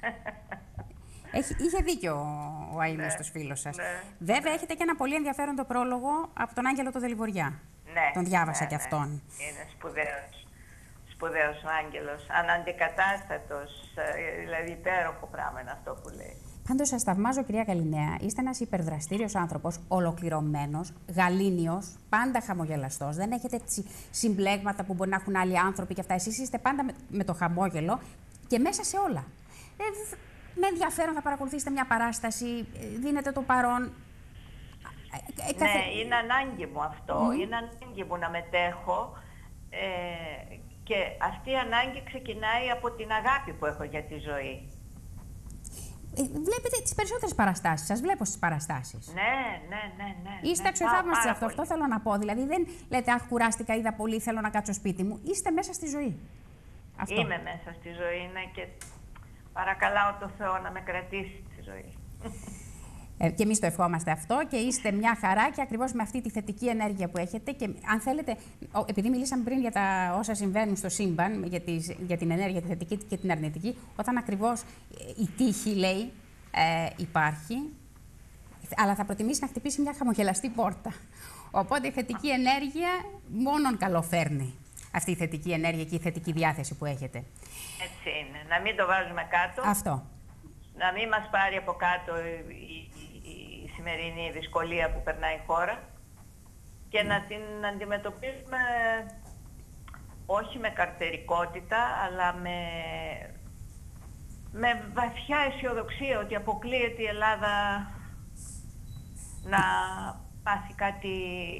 Έχει, είχε δίκιο ο αείμνηστος ναι, φίλος σας. Ναι, Βέβαια, ναι. έχετε και ένα πολύ ενδιαφέροντο πρόλογο από τον Άγγελο το Δελιβοριά. Ναι, τον διάβασα ναι, κι αυτόν. Ναι. Είναι σπουδαίος. Σπουδαίος ο Άγγελος. Αναντικατάστατος. Δηλαδή, υπέροχο πράγμα είναι αυτό που λέει. Πάντως, σας θαυμάζω, κυρία Καλιναία. Είστε ένας υπερδραστήριος άνθρωπος, ολοκληρωμένος, γαλήνιος, πάντα χαμογελαστός. Δεν έχετε συμπλέγματα που μπορεί να έχουν άλλοι άνθρωποι και αυτά. Εσείς είστε πάντα με, με το χαμόγελο και μέσα σε όλα. Ε, Με ενδιαφέρον θα παρακολουθήσετε μια παράσταση, δίνετε το παρόν. Ναι, είναι ανάγκη μου αυτό. Mm. Είναι ανάγκη μου να μετέχω ε, και αυτή η ανάγκη ξεκινάει από την αγάπη που έχω για τη ζωή. Ε, βλέπετε τις περισσότερες παραστάσεις σας, βλέπω στις παραστάσεις. Ναι, ναι, ναι. ναι Είστε ναι, αξιοθαύμαστοι σε αυτό, αυτό θέλω να πω. Δηλαδή δεν λέτε, αχ, κουράστηκα, είδα πολύ, θέλω να κάτσω σπίτι μου. Είστε μέσα στη ζωή. Αυτό. Είμαι μέσα στη ζωή, ναι, και... Παρακαλάω το Θεό να με κρατήσει τη ζωή. Ε, και εμείς το ευχόμαστε αυτό και είστε μια χαρά και ακριβώς με αυτή τη θετική ενέργεια που έχετε και αν θέλετε, επειδή μιλήσαμε πριν για τα όσα συμβαίνουν στο σύμπαν, για, τις, για την ενέργεια τη θετική και την αρνητική, όταν ακριβώς η τύχη λέει ε, υπάρχει, αλλά θα προτιμήσει να χτυπήσει μια χαμογελαστή πόρτα. Οπότε η θετική ενέργεια μόνον καλό φέρνει. Αυτή η θετική ενέργεια και η θετική διάθεση που έχετε. Έτσι είναι. Να μην το βάζουμε κάτω. Αυτό. Να μην μας πάρει από κάτω η, η, η σημερινή δυσκολία που περνάει η χώρα και mm. να την αντιμετωπίσουμε όχι με καρτερικότητα, αλλά με, με βαθιά αισιοδοξία ότι αποκλείεται η Ελλάδα να πάθει κάτι.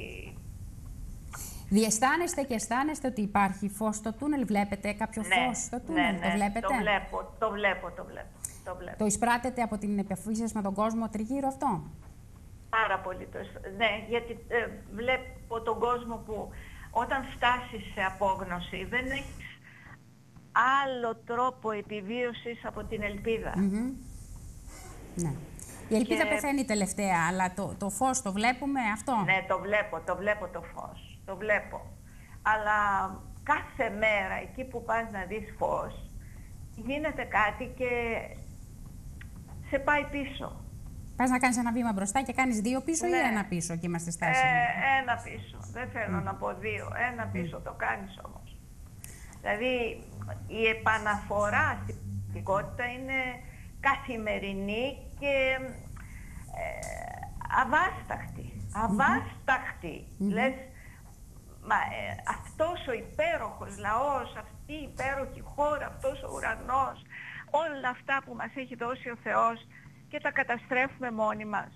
Διαισθάνεστε και αισθάνεστε ότι υπάρχει φως στο τούνελ, βλέπετε κάποιο ναι, φως στο τούνελ, ναι, ναι, το βλέπετε? Το βλέπω, το βλέπω, το βλέπω. Το, βλέπω. Το εισπράτετε από την επαφή σας με τον κόσμο τριγύρω αυτό? Πάρα πολύ. Το, ναι, γιατί ε, βλέπω τον κόσμο που όταν φτάσεις σε απόγνωση δεν έχεις άλλο τρόπο επιβίωσης από την ελπίδα. Mm-hmm. Ναι. Η ελπίδα και... πεθαίνει τελευταία, αλλά το, το φως το βλέπουμε αυτό. Ναι, το βλέπω, το βλέπω το φως, το βλέπω. Αλλά κάθε μέρα εκεί που πας να δεις φως, γίνεται κάτι και σε πάει πίσω. Πας να κάνεις ένα βήμα μπροστά και κάνεις δύο πίσω, ναι, ή ένα πίσω και είμαστε στάσιμοι? Ε, ένα πίσω. Δεν θέλω mm. να πω δύο. Ένα πίσω mm. το κάνεις όμως. Δηλαδή η επαναφορά στην πραγματικότητα είναι καθημερινή και ε, αβάσταχτη. Αβάσταχτη. Mm-hmm. Λες, μα, ε, αυτός ο υπέροχος λαός, αυτή η υπέροχη χώρα, αυτός ο ουρανός, όλα αυτά που μας έχει δώσει ο Θεός, και τα καταστρέφουμε μόνοι μας.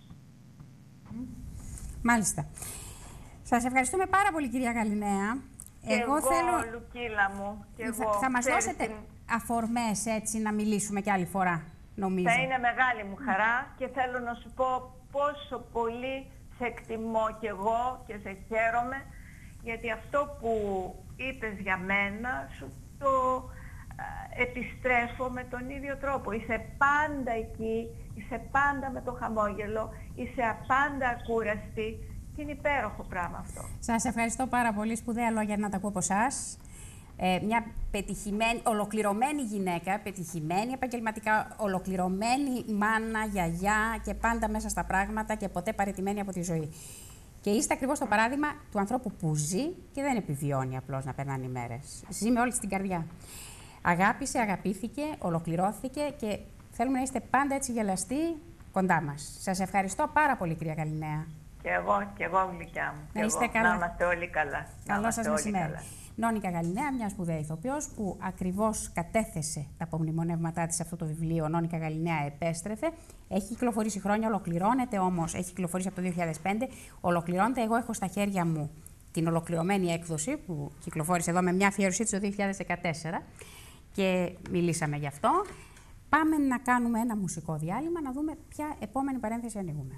Μάλιστα. Σας ευχαριστούμε πάρα πολύ, κυρία Γαλιναία. Και εγώ, εγώ θέλω... Λουκίλα μου, και θα, εγώ. θα μας δώσετε την... αφορμές έτσι να μιλήσουμε κι άλλη φορά, νομίζω. Θα είναι μεγάλη μου χαρά και θέλω να σου πω πόσο πολύ σε εκτιμώ κι εγώ και σε χαίρομαι, γιατί αυτό που είπες για μένα σου το ε, επιστρέφω με τον ίδιο τρόπο. Είσαι πάντα εκεί, είσαι πάντα με το χαμόγελο, είσαι απάντα ακούραστη και είναι υπέροχο πράγμα αυτό. Σας ευχαριστώ πάρα πολύ, σπουδαία λόγια να τα ακούω από εσάς. Ε, μια πετυχημένη, ολοκληρωμένη γυναίκα, πετυχημένη επαγγελματικά, ολοκληρωμένη μάνα, γιαγιά και πάντα μέσα στα πράγματα και ποτέ παραιτημένη από τη ζωή. Και είστε ακριβώς το παράδειγμα του ανθρώπου που ζει και δεν επιβιώνει απλώς να περνάνε οι μέρες. Ζει με όλη στην καρδιά. Αγάπησε, αγαπήθηκε, ολοκληρώθηκε και θέλουμε να είστε πάντα έτσι γελαστοί κοντά μας. Σας ευχαριστώ πάρα πολύ, κυρία Γαλιναία. Και εγώ, και εγώ γλυκιά μου. Να είστε καλά. Να είμαστε όλοι καλά. Καλό σας μεσημέρι. Νόνικα Γαλιναία, μια σπουδαία ηθοποιός που ακριβώς κατέθεσε τα απομνημονεύματά της σε αυτό το βιβλίο. Νόνικα Γαλιναία επέστρεφε. Έχει κυκλοφορήσει χρόνια, ολοκληρώνεται όμως. Έχει κυκλοφορήσει από το δύο χιλιάδες πέντε. Ολοκληρώνεται. Εγώ έχω στα χέρια μου την ολοκληρωμένη έκδοση που κυκλοφόρησε εδώ με μια αφιέρωσή της το δύο χιλιάδες δεκατέσσερα. Και μιλήσαμε γι' αυτό. Πάμε να κάνουμε ένα μουσικό διάλειμμα, να δούμε ποια επόμενη παρένθεση ανοίγουμε.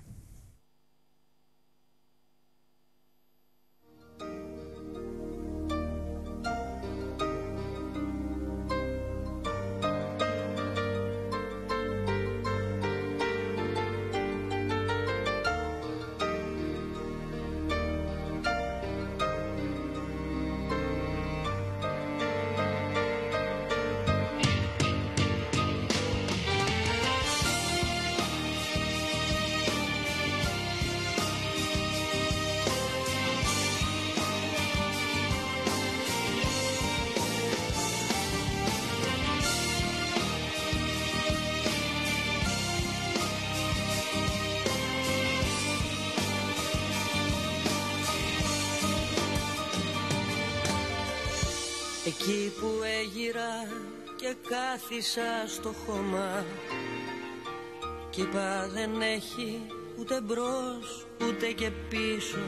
Εκεί που έγιρα και κάθισα στο χώμα κι είπα δεν έχει ούτε μπρος ούτε και πίσω.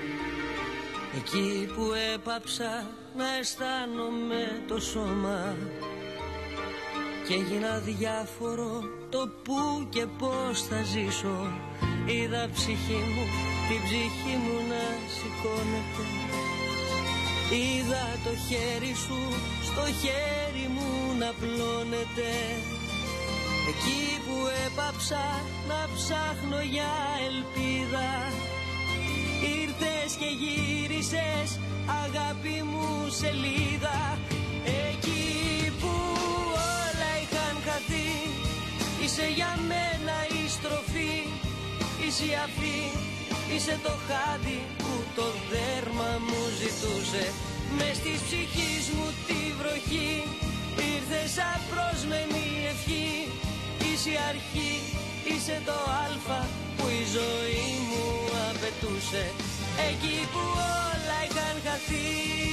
Εκεί που έπαψα να αισθάνομαι το σώμα και έγινα διάφορο το που και πώς θα ζήσω. Είδα ψυχή μου, την ψυχή μου να σηκώνεται. Είδα το χέρι σου στο χέρι μου να πλώνεται. Εκεί που έπαψα να ψάχνω για ελπίδα, ήρθες και γύρισες αγάπη μου σελίδα. Εκεί που όλα είχαν χαθεί, είσαι για μένα η στροφή, είσαι η αφή, Είσαι το χάδι που το δέρμα μου ζητούσε. Μες της ψυχής μου τη βροχή ήρθες σαν πρόσμενη ευχή. Είσαι η αρχή, είσαι το αλφα που η ζωή μου απαιτούσε. Εκεί που όλα είχαν χαθεί.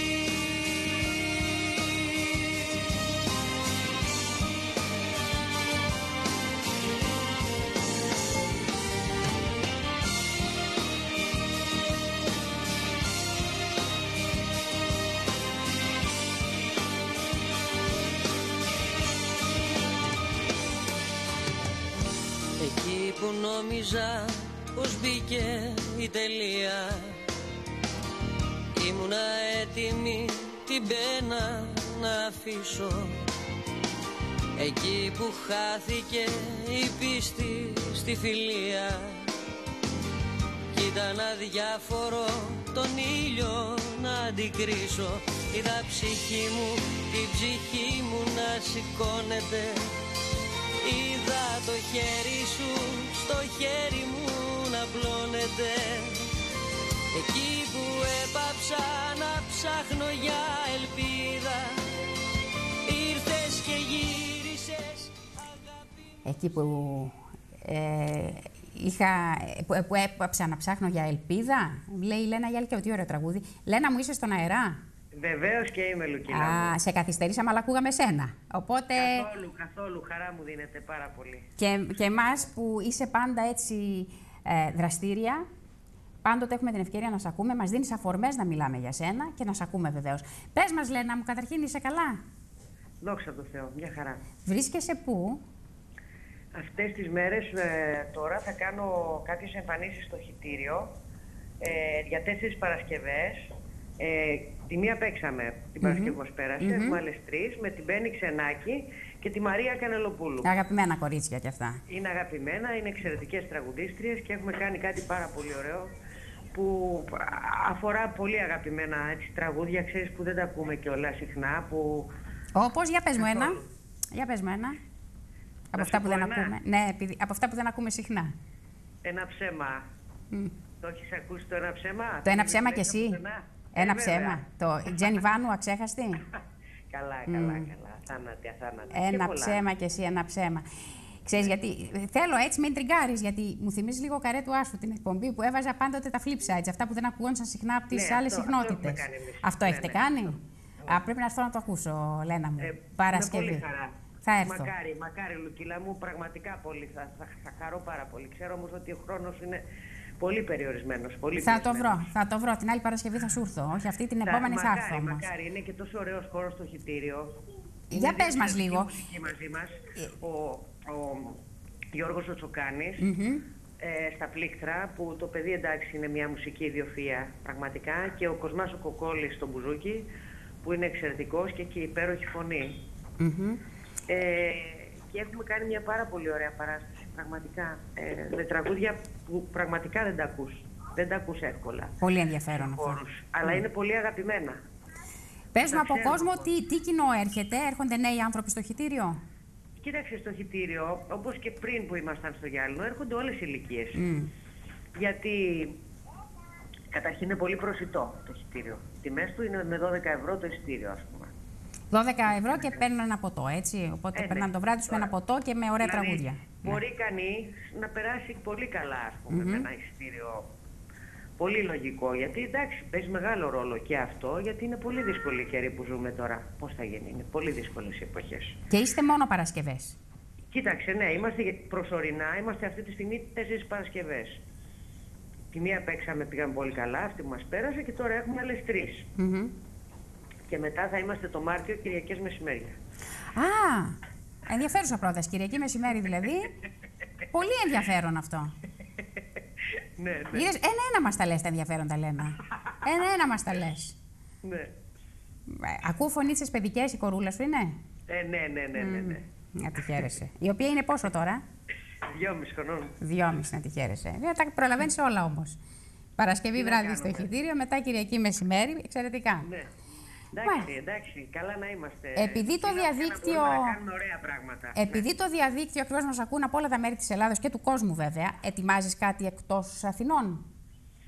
Εκεί που νόμιζα πως μπήκε η τελεία, ήμουνα έτοιμη την πένα να αφήσω. Εκεί που χάθηκε η πίστη στη φιλία, κι ήταν αδιάφορο τον ήλιο να αντικρίσω. Είδα ψυχή μου, την ψυχή μου να σηκώνεται. Είδα το χέρι σου στο χέρι μου να πλώνεται. Εκεί που έπαψα να ψάχνω για ελπίδα, ήρθες και γύρισες αγάπη. Εκεί που, ε, είχα, που, που έπαψα να ψάχνω για ελπίδα, λέει η Λένα Γιάλη, τι ωραίο τραγούδι. Λένα μου, είσαι στον αερά? Βεβαίως και είμαι, Λουκίνα. Α, σε καθυστερήσαμε, αλλά ακούγαμε σένα. Οπότε... Καθόλου, καθόλου. Χαρά μου δίνεται πάρα πολύ. Και, και εμάς που είσαι πάντα έτσι ε, δραστήρια, πάντοτε έχουμε την ευκαιρία να σε ακούμε. Μας δίνεις αφορμές να μιλάμε για σένα και να σε ακούμε βεβαίως. Πες μας, Λένα μου, καταρχήν είσαι καλά? Δόξα τω Θεώ, μια χαρά. Βρίσκεσαι πού? Αυτές τις μέρες ε, τώρα θα κάνω κάποιες εμφανίσεις στο Χυτήριο ε, για τέσσερις Παρασκευές. Ε, τη μία παίξαμε την Παρασκευή που πέρασε, mm-hmm. έχουμε άλλες τρεις, με την Μπέννη Ξενάκη και τη Μαρία Κανελοπούλου. Αγαπημένα κορίτσια κι αυτά. Είναι αγαπημένα, είναι εξαιρετικές τραγουδίστριες και έχουμε κάνει κάτι πάρα πολύ ωραίο που αφορά πολύ αγαπημένα έτσι, τραγούδια, ξέρεις, που δεν τα ακούμε κιόλας συχνά. Που... Όπως, για πες μου ένα. Για πες μου ένα. Από αυτά που δεν ένα. ακούμε. Ναι, επειδή, από αυτά που δεν ακούμε συχνά. Ένα ψέμα. Mm. Το έχεις ακούσει το ένα ψέμα? Το ένα ψέμα κι εσύ? Ένα ε, ψέμα. Το Τζένι Βάνου, αξέχαστη. Καλά, καλά, mm. καλά. Θάνατη, αθάνατη. Ένα και ψέμα κι εσύ, ένα ψέμα. Ξέρεις, γιατί θέλω έτσι, με εντριγκάρεις, γιατί μου θυμίζει λίγο Καρέ του Άσου, την εκπομπή που έβαζα πάντοτε τα flip sides, αυτά που δεν ακούγονταν συχνά από τις ναι, άλλες αυτό, συχνότητες. Αυτό, αυτό ναι, έχετε ναι, κάνει? αυτό. Α, πρέπει να έρθω να το ακούσω, Λένα μου. Ε, Παρασκευή. Με πολύ χαρά. Θα έρθω. Μακάρι, μακάρι, Λουκίλα μου, πραγματικά πολύ. Θα, θα, θα χαρώ πάρα πολύ. Ξέρω όμως ότι ο χρόνος είναι πολύ περιορισμένος. Πολύ θα το βρω, θα το βρω. Την άλλη Παρασκευή θα σου έρθω. Όχι, αυτή την επόμενη θα, θα έρθω όμως. Μακάρι, είναι και τόσο ωραίος χώρος στο Χυτήριο. Για πες μας λίγο. Μουσική μαζί μας. Ο, ο Γιώργος ο Τσοκάνης, mm-hmm. ε, στα πλήκτρα, που το παιδί εντάξει είναι μια μουσική ιδιοφυΐα πραγματικά, και ο Κοσμάς ο Κοκόλης στο μπουζούκι, που είναι εξαιρετικός και έχει υπέροχη φωνή. Mm-hmm. Ε, και έχουμε κάνει μια πάρα πολύ ωραία παράσταση, πραγματικά, ε, με τραγούδια που πραγματικά δεν τα ακούς. Δεν τα ακούς εύκολα. Πολύ ενδιαφέρον αυτό. Αλλά mm. είναι πολύ αγαπημένα. Πες μου από κόσμο, τι, τι κοινό έρχεται, έρχονται νέοι άνθρωποι στο Χυτήριο? Κοίταξε, στο Χυτήριο, όπως και πριν που ήμασταν στο Γυάλινο, έρχονται όλες οι ηλικίες. Mm. Γιατί καταρχήν είναι πολύ προσιτό το Χυτήριο. Οι τιμές του είναι με δώδεκα ευρώ το εισιτήριο, ας πούμε. δώδεκα ευρώ και παίρνουν ένα ποτό, έτσι. Οπότε ε, παίρνουν ναι. το βράδυ τους με ένα ποτό και με ωραία δηλαδή, τραγούδια. Μπορεί ναι. κανείς να περάσει πολύ καλά, ας πούμε, mm-hmm. με ένα εισιτήριο. Πολύ λογικό, γιατί εντάξει, παίζει μεγάλο ρόλο και αυτό, γιατί είναι πολύ δύσκολη η καιρή που ζούμε τώρα. Πώς θα γίνει, είναι πολύ δύσκολες οι εποχές. Και είστε μόνο Παρασκευές? Κοίταξε, ναι, είμαστε προσωρινά, είμαστε αυτή τη στιγμή τέσσερις Παρασκευές. Τη μία παίξαμε, πήγαμε πολύ καλά, αυτή που μας πέρασε, και τώρα έχουμε άλλες τρεις. Mm-hmm. Και μετά θα είμαστε το Μάρτιο Κυριακές μεσημέρια. Α, ενδιαφέρουσα πρόταση, Κυριακή μεσημέρι δηλαδή. Πολύ ενδιαφέρον αυτό. Ναι, ναι. Ένα-ένα μας τα λες τα ενδιαφέροντα, Λένα. Ένα-ένα μας τα λες. Ναι. Ακούω φωνίτσες παιδικές, η κορούλα σου είναι? Ε, ναι, ναι, ναι, ναι, ναι. Mm. Να τη χαίρεσαι. Η οποία είναι πόσο τώρα? Δυόμιση χρονών. Δυόμιση, να τη χαίρεσαι. Δεν τα προλαβαίνεις όλα όμως. Παρασκευή βράδυ στο Χυτήριο, μετά Κυριακή μεσημέρι, εξαιρετικά. Ναι. Εντάξει, εντάξει, καλά να είμαστε. Επειδή το διαδίκτυο. Να κάνουμε ωραία πράγματα. Επειδή ναι. το διαδίκτυο ακριβώς μας ακούν από όλα τα μέρη της Ελλάδος και του κόσμου βέβαια, ετοιμάζεις κάτι εκτός Αθηνών?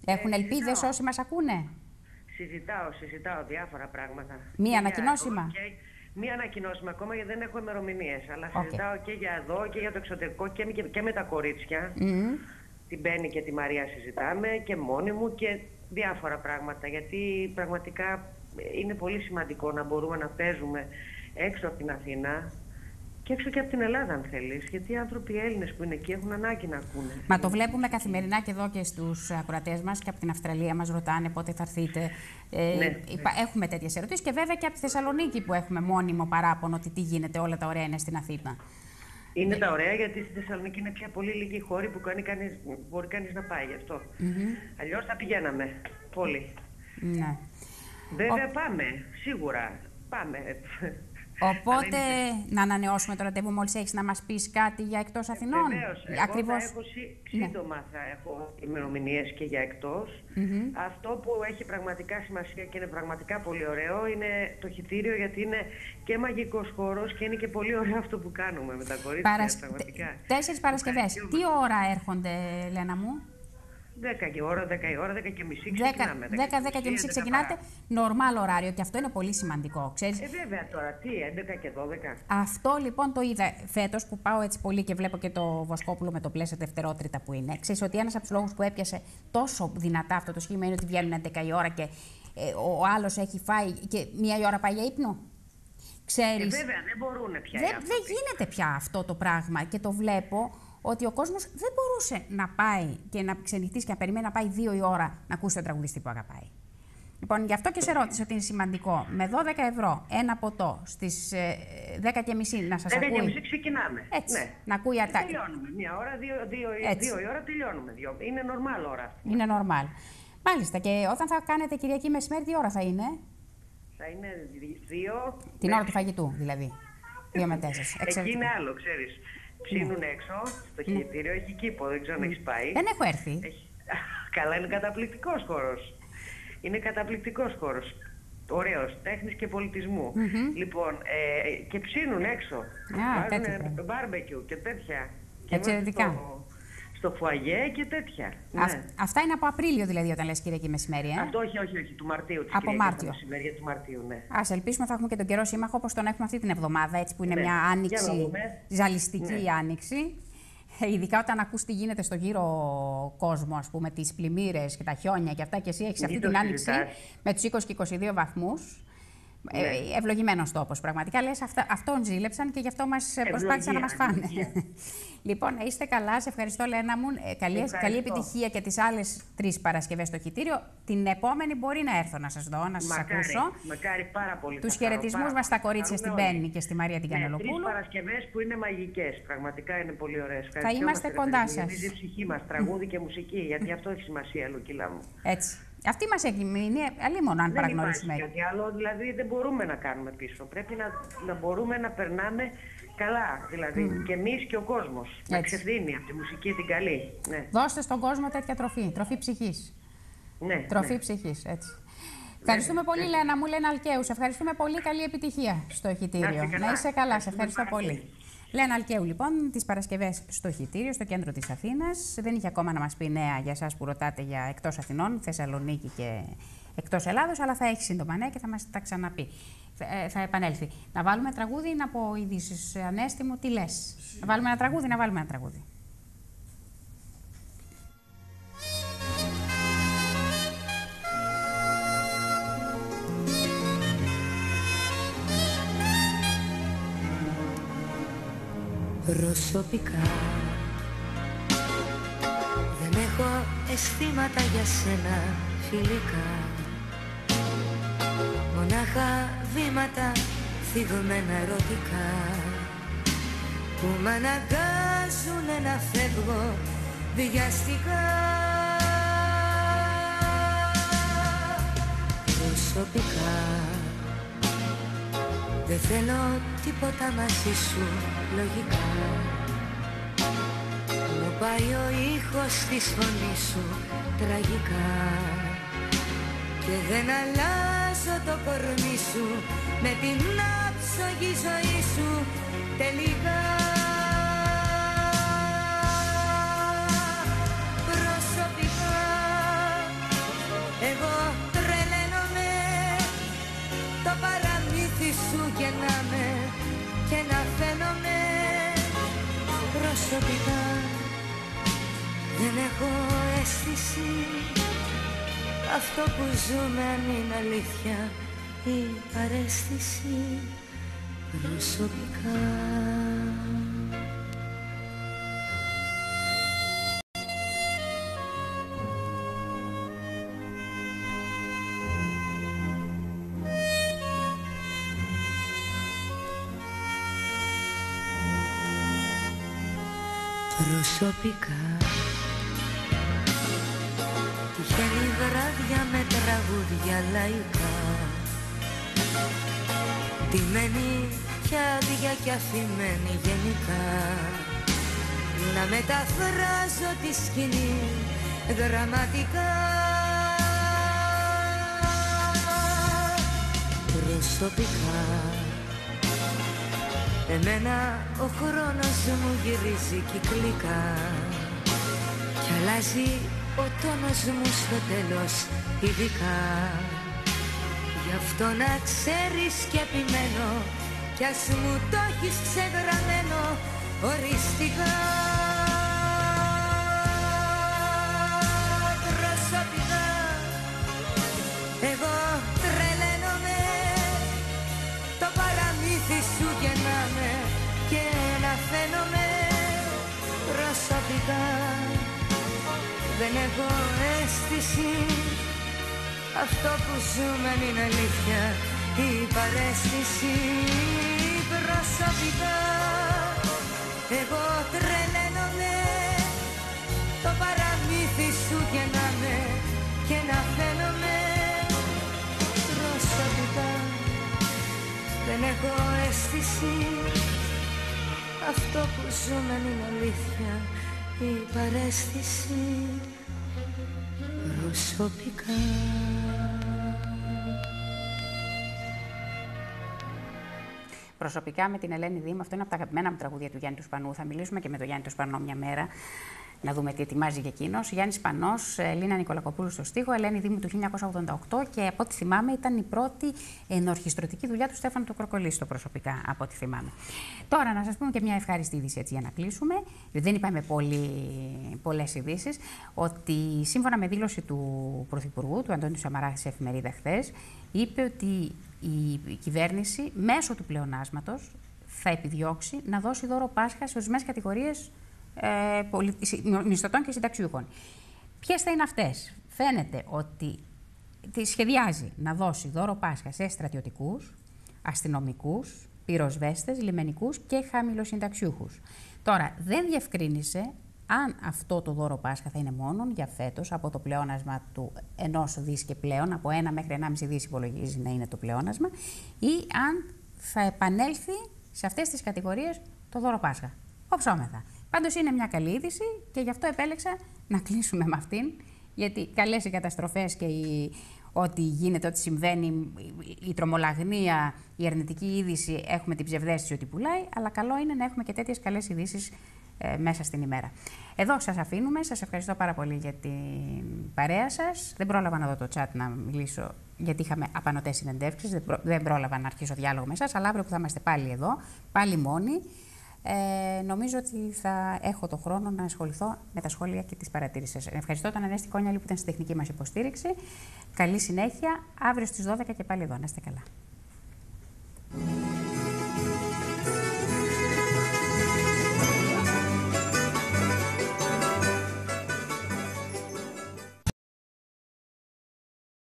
Έχουν ε, ελπίδες συζητάω. όσοι μας ακούνε? Συζητάω, συζητάω διάφορα πράγματα. Μία ανακοινώσιμα. Και, μία ανακοινώσιμα ακόμα γιατί δεν έχω ημερομηνίες. Αλλά Okay. συζητάω και για εδώ και για το εξωτερικό και, και, και με τα κορίτσια. Mm. Την Μπέννη και τη Μαρία συζητάμε και μόνοι μου και διάφορα πράγματα. Γιατί πραγματικά είναι πολύ σημαντικό να μπορούμε να παίζουμε έξω από την Αθήνα και έξω και από την Ελλάδα, αν θέλεις. Γιατί οι άνθρωποι οι Έλληνες που είναι εκεί έχουν ανάγκη να ακούνε. Μα το βλέπουμε καθημερινά και εδώ και στους ακροατές μας και από την Αυστραλία μας ρωτάνε πότε θα έρθετε. Ε, Ναι. Έχουμε τέτοιες ερωτήσεις και βέβαια και από τη Θεσσαλονίκη που έχουμε μόνιμο παράπονο ότι τι γίνεται, όλα τα ωραία είναι στην Αθήνα. Είναι τα ωραία γιατί στη Θεσσαλονίκη είναι πια πολύ λίγοι χώροι που κάνει κανείς, μπορεί κανείς να πάει γι' αυτό. Mm-hmm. Αλλιώς θα πηγαίναμε. Πολύ. Ναι. Βέβαια Ο... πάμε. Σίγουρα. Πάμε. Οπότε, να ανανεώσουμε το ραντεβού μόλις έχεις να μας πεις κάτι για εκτός Αθηνών. Βεβαίως. Ακριβώς. Εγώ θα έχω σύ... σύντομα ναι. θα έχω ημερομηνίες και για εκτός. Mm-hmm. Αυτό που έχει πραγματικά σημασία και είναι πραγματικά πολύ ωραίο είναι το χιτήριο, γιατί είναι και μαγικός χώρος και είναι και πολύ ωραίο αυτό που κάνουμε με τα κορίτσια. Παρασ... Πραγματικά. Τέσσερις Παρασκευές. Τι ώρα έρχονται, Λένα μου? δέκα η ώρα, δέκα η ώρα, δέκα και μισή ξεκινάμε. δέκα, δέκα και μισή ξεκινάτε, νορμάλ ωράριο και αυτό είναι πολύ σημαντικό, ξέρεις. Ε, βέβαια τώρα, τι, έντεκα και δώδεκα. Αυτό λοιπόν το είδα φέτος που πάω έτσι πολύ και βλέπω και το Βοσκόπουλο με το πλαίσιο δευτερότριτα που είναι. Ξέρεις ότι ένας από τους λόγους που έπιασε τόσο δυνατά αυτό το σχήμα είναι ότι βγαίνουν έντεκα η ώρα και ε, ο άλλος έχει φάει και μία η ώρα πάει για ύπνο. Ξέρεις. Ε, βέβαια, δεν μπορούν πια. Δεν, δεν γίνεται πια αυτό το πράγμα και το βλέπω. Ότι ο κόσμος δεν μπορούσε να πάει και να ξενυχτήσει και να περιμένει να πάει δύο η ώρα να ακούσει τον τραγουδιστή που αγαπάει. Λοιπόν, γι' αυτό και σε ρώτησα ότι είναι σημαντικό με δώδεκα ευρώ ένα ποτό στις ε, δέκα και μισή να σας ακούει. δέκα και μισή ξεκινάμε. Έτσι. Ναι. Να ακούει ε, ατά... Τελειώνουμε. Μία ώρα, δύο, δύο, δύο η ώρα τελειώνουμε. Δύο. Είναι νορμάλ ώρα αυτή. Είναι νορμάλ. Μάλιστα. Και όταν θα κάνετε Κυριακή μεσημέρι, τι ώρα θα είναι? Θα είναι δύο. Την ναι. ώρα του φαγητού, δηλαδή. Δύο με τέσσερις. Εκεί είναι άλλο, ξέρεις. Ψήνουν ναι. έξω, στο χειριτήριο, ναι. έχει κήπο, δεν ξέρω αν έχεις πάει. Δεν έχω έρθει. Έχει... Καλά, είναι καταπληκτικός χώρος. Είναι καταπληκτικός χώρος. Ωραίος, τέχνης και πολιτισμού. Mm-hmm. Λοιπόν, ε, και ψήνουν έξω. Ah, βάζουν μπάρμπεκιου και τέτοια. Εξαιρετικά. Και στο, στο φουαγέ και τέτοια. Α, ναι. Αυτά είναι από Απρίλιο δηλαδή όταν λες Κυριακή μεσημέρι, ε? Αυτό όχι, όχι, όχι, του Μαρτίου. Της από Μάρτιο. Μεσημέρια του Μαρτίου, ναι. Ας ελπίσουμε θα έχουμε και τον καιρό σύμμαχο όπως τον έχουμε αυτή την εβδομάδα, έτσι που είναι ναι. μια άνοιξη, ζαλιστική ναι. άνοιξη. Ειδικά όταν ακούς τι γίνεται στο γύρο κόσμο, ας πούμε, τις πλημμύρες και τα χιόνια και αυτά, και εσύ έχεις αυτή την άνοιξη με τους είκοσι και είκοσι δύο βαθμούς. Ναι. Ε, ευλογημένος τόπος. Πραγματικά λες αυτα, αυτόν ζήλεψαν και γι' αυτό μας προσπάθησαν να μας φάνε. Λοιπόν, είστε καλά. Σε ευχαριστώ, Λένα μου. Ε, καλή, καλή επιτυχία και τις άλλες τρεις Παρασκευές στο χιτήριο. Την επόμενη μπορεί να έρθω να σας δω, να σας μακάρι, ακούσω. Μακάρι, πάρα πολύ. Τους χαιρετισμούς μας στα κορίτσια στην Μπέννη και στη Μαρία την ναι, Κανελοπούλου. Τρεις Παρασκευές που είναι μαγικές. Πραγματικά είναι πολύ ωραίες. Θα είμαστε κοντά σας. Γεμίζει η ψυχή μας, τραγούδι και μουσική, γιατί αυτό έχει σημασία, Λουκίλα μου. Έτσι. Αυτή μας έχει μείνει, αλλήμον αν παραγνωρίσουμε. Δεν υπάρχει κάτι άλλο, δηλαδή δεν μπορούμε να κάνουμε πίσω. Πρέπει να, να μπορούμε να περνάμε καλά, δηλαδή mm. και εμείς και ο κόσμος. Έτσι. Να ξεδίνει από τη μουσική την καλή. Ναι. Δώστε στον κόσμο τέτοια τροφή, τροφή ψυχής. Ναι, τροφή ναι. ψυχής, έτσι. Ευχαριστούμε ναι, πολύ, ναι. Λένα μου, Λένα Αλκαίου. Σε ευχαριστούμε πολύ. Καλή επιτυχία στο ηχητήριο. Να, να είσαι καλά, σε ευχαριστώ πολύ. πολύ. Λένα Αλκαίου, λοιπόν, τις Παρασκευές στο ηχητήριο, στο κέντρο της Αθήνας. Δεν είχε ακόμα να μας πει νέα για εσάς που ρωτάτε για εκτός Αθηνών, Θεσσαλονίκη και εκτός Ελλάδος, αλλά θα έχει σύντομα νέα και θα μας τα ξαναπεί. Θα, θα επανέλθει. Να βάλουμε τραγούδι ή να πω ειδήσεις, Ανέστη μου, τι λες? Να βάλουμε ένα τραγούδι, να βάλουμε ένα τραγούδι. Προσωπικά δεν έχω αισθήματα για σένα φιλικά, μονάχα βήματα θυγμένα ερωτικά που μ' αναγκάζουνε να φεύγω βιαστικά. Προσωπικά δεν θέλω τίποτα μαζί σου λογικά. Μου πάει ο ήχος της φωνής σου τραγικά και δεν αλλάζω το κορμί σου με την άψογη ζωή σου τελικά. Προσωπικά αυτό που ζούμε αν είναι αλήθεια ή παρέστηση προσωπικά. Προσωπικά τυχαίνει βράδια με τραγούδια λαϊκά, ντυμένη κι άδεια κι αφημένη γενικά, να μεταφράζω τη σκηνή δραματικά. Προσωπικά εμένα ο χρόνος μου γυρίζει κυκλικά κι αλλάζει ο τόνος μου στο τέλος ειδικά. Γι' αυτό να ξέρεις κι επιμένω κι ας μου το έχεις ξεγραμμένο οριστικά. Προσωπικά εγώ τρελαίνομαι, το παραμύθι σου γεννάμε και να φαίνομαι. Προσωπικά δεν έχω αίσθηση, αυτό που ζούμε είναι αλήθεια ή παρέστηση. Προσωπικά εγώ τρελαίνομαι, το παραμύθι σου γεννάμε και να φαίνομαι. Προσωπικά δεν έχω αίσθηση, αυτό που ζούμε είναι αλήθεια ή παρέστηση προσωπικά. Προσωπικά με την Ελένη Δήμου, αυτό είναι από τα αγαπημένα μου τραγούδια του Γιάννη του Σπανού. Θα μιλήσουμε και με τον Γιάννη του Σπανό μια μέρα, να δούμε τι ετοιμάζει και εκείνος. Γιάννης Σπανός, Λίνα Νικολακοπούλου στο στίχο, Ελένη Δήμου του χίλια εννιακόσια ογδόντα οκτώ και από ό,τι θυμάμαι ήταν η πρώτη ενορχιστρωτική δουλειά του Στέφανου του Κροκολίστο προσωπικά, από ό,τι θυμάμαι. Τώρα να σας πούμε και μια ευχάριστη είδηση έτσι για να κλείσουμε, δεν είπαμε πολλές ειδήσεις, ότι σύμφωνα με δήλωση του Πρωθυπουργού, του Αντώνιου Σαμαρά σε εφημερίδα χθες, είπε ότι η κυβέρνηση μέσω του πλεονάσματος θα επιδιώξει να δώσει δώρο Πάσχα σε ορισμένες κατηγορίες ε, πολι... μισθωτών και συνταξιούχων. Ποιες θα είναι αυτές? Φαίνεται ότι σχεδιάζει να δώσει δώρο Πάσχα σε στρατιωτικούς, αστυνομικούς, πυροσβέστες, λιμενικούς και χαμηλοσυνταξιούχους. Τώρα, δεν διευκρίνησε αν αυτό το δώρο Πάσχα θα είναι μόνο για φέτος από το πλεόνασμα του ενός δις και πλέον, από ένα μέχρι ενάμιση δις υπολογίζει να είναι το πλεόνασμα, ή αν θα επανέλθει σε αυτές τις κατηγορίες το δώρο Πάσχα. Οψόμεθα. Πάντως είναι μια καλή είδηση και γι' αυτό επέλεξα να κλείσουμε με αυτήν, γιατί καλές οι καταστροφές και η... ό,τι γίνεται, ό,τι συμβαίνει, η τρομολαγνία, η αρνητική είδηση, έχουμε την ψευδαίσθηση ότι πουλάει, αλλά καλό είναι να έχουμε και τέτοιες καλές ειδήσεις ε, μέσα στην ημέρα. Εδώ σας αφήνουμε, σας ευχαριστώ πάρα πολύ για την παρέα σας. Δεν πρόλαβα να δω το chat να μιλήσω, γιατί είχαμε απανωτές συνεντεύξεις, δεν, προ... δεν πρόλαβα να αρχίσω διάλογο με εσάς, αλλά αύριο που θα είμαστε πάλι εδώ, πάλι μόνοι, Ε, νομίζω ότι θα έχω το χρόνο να ασχοληθώ με τα σχόλια και τις παρατήρησεις. Ευχαριστώ τον Ανέστη Κόνιαλη που ήταν στη τεχνική μας υποστήριξη. Καλή συνέχεια. Αύριο στις δώδεκα και πάλι εδώ. Να είστε καλά.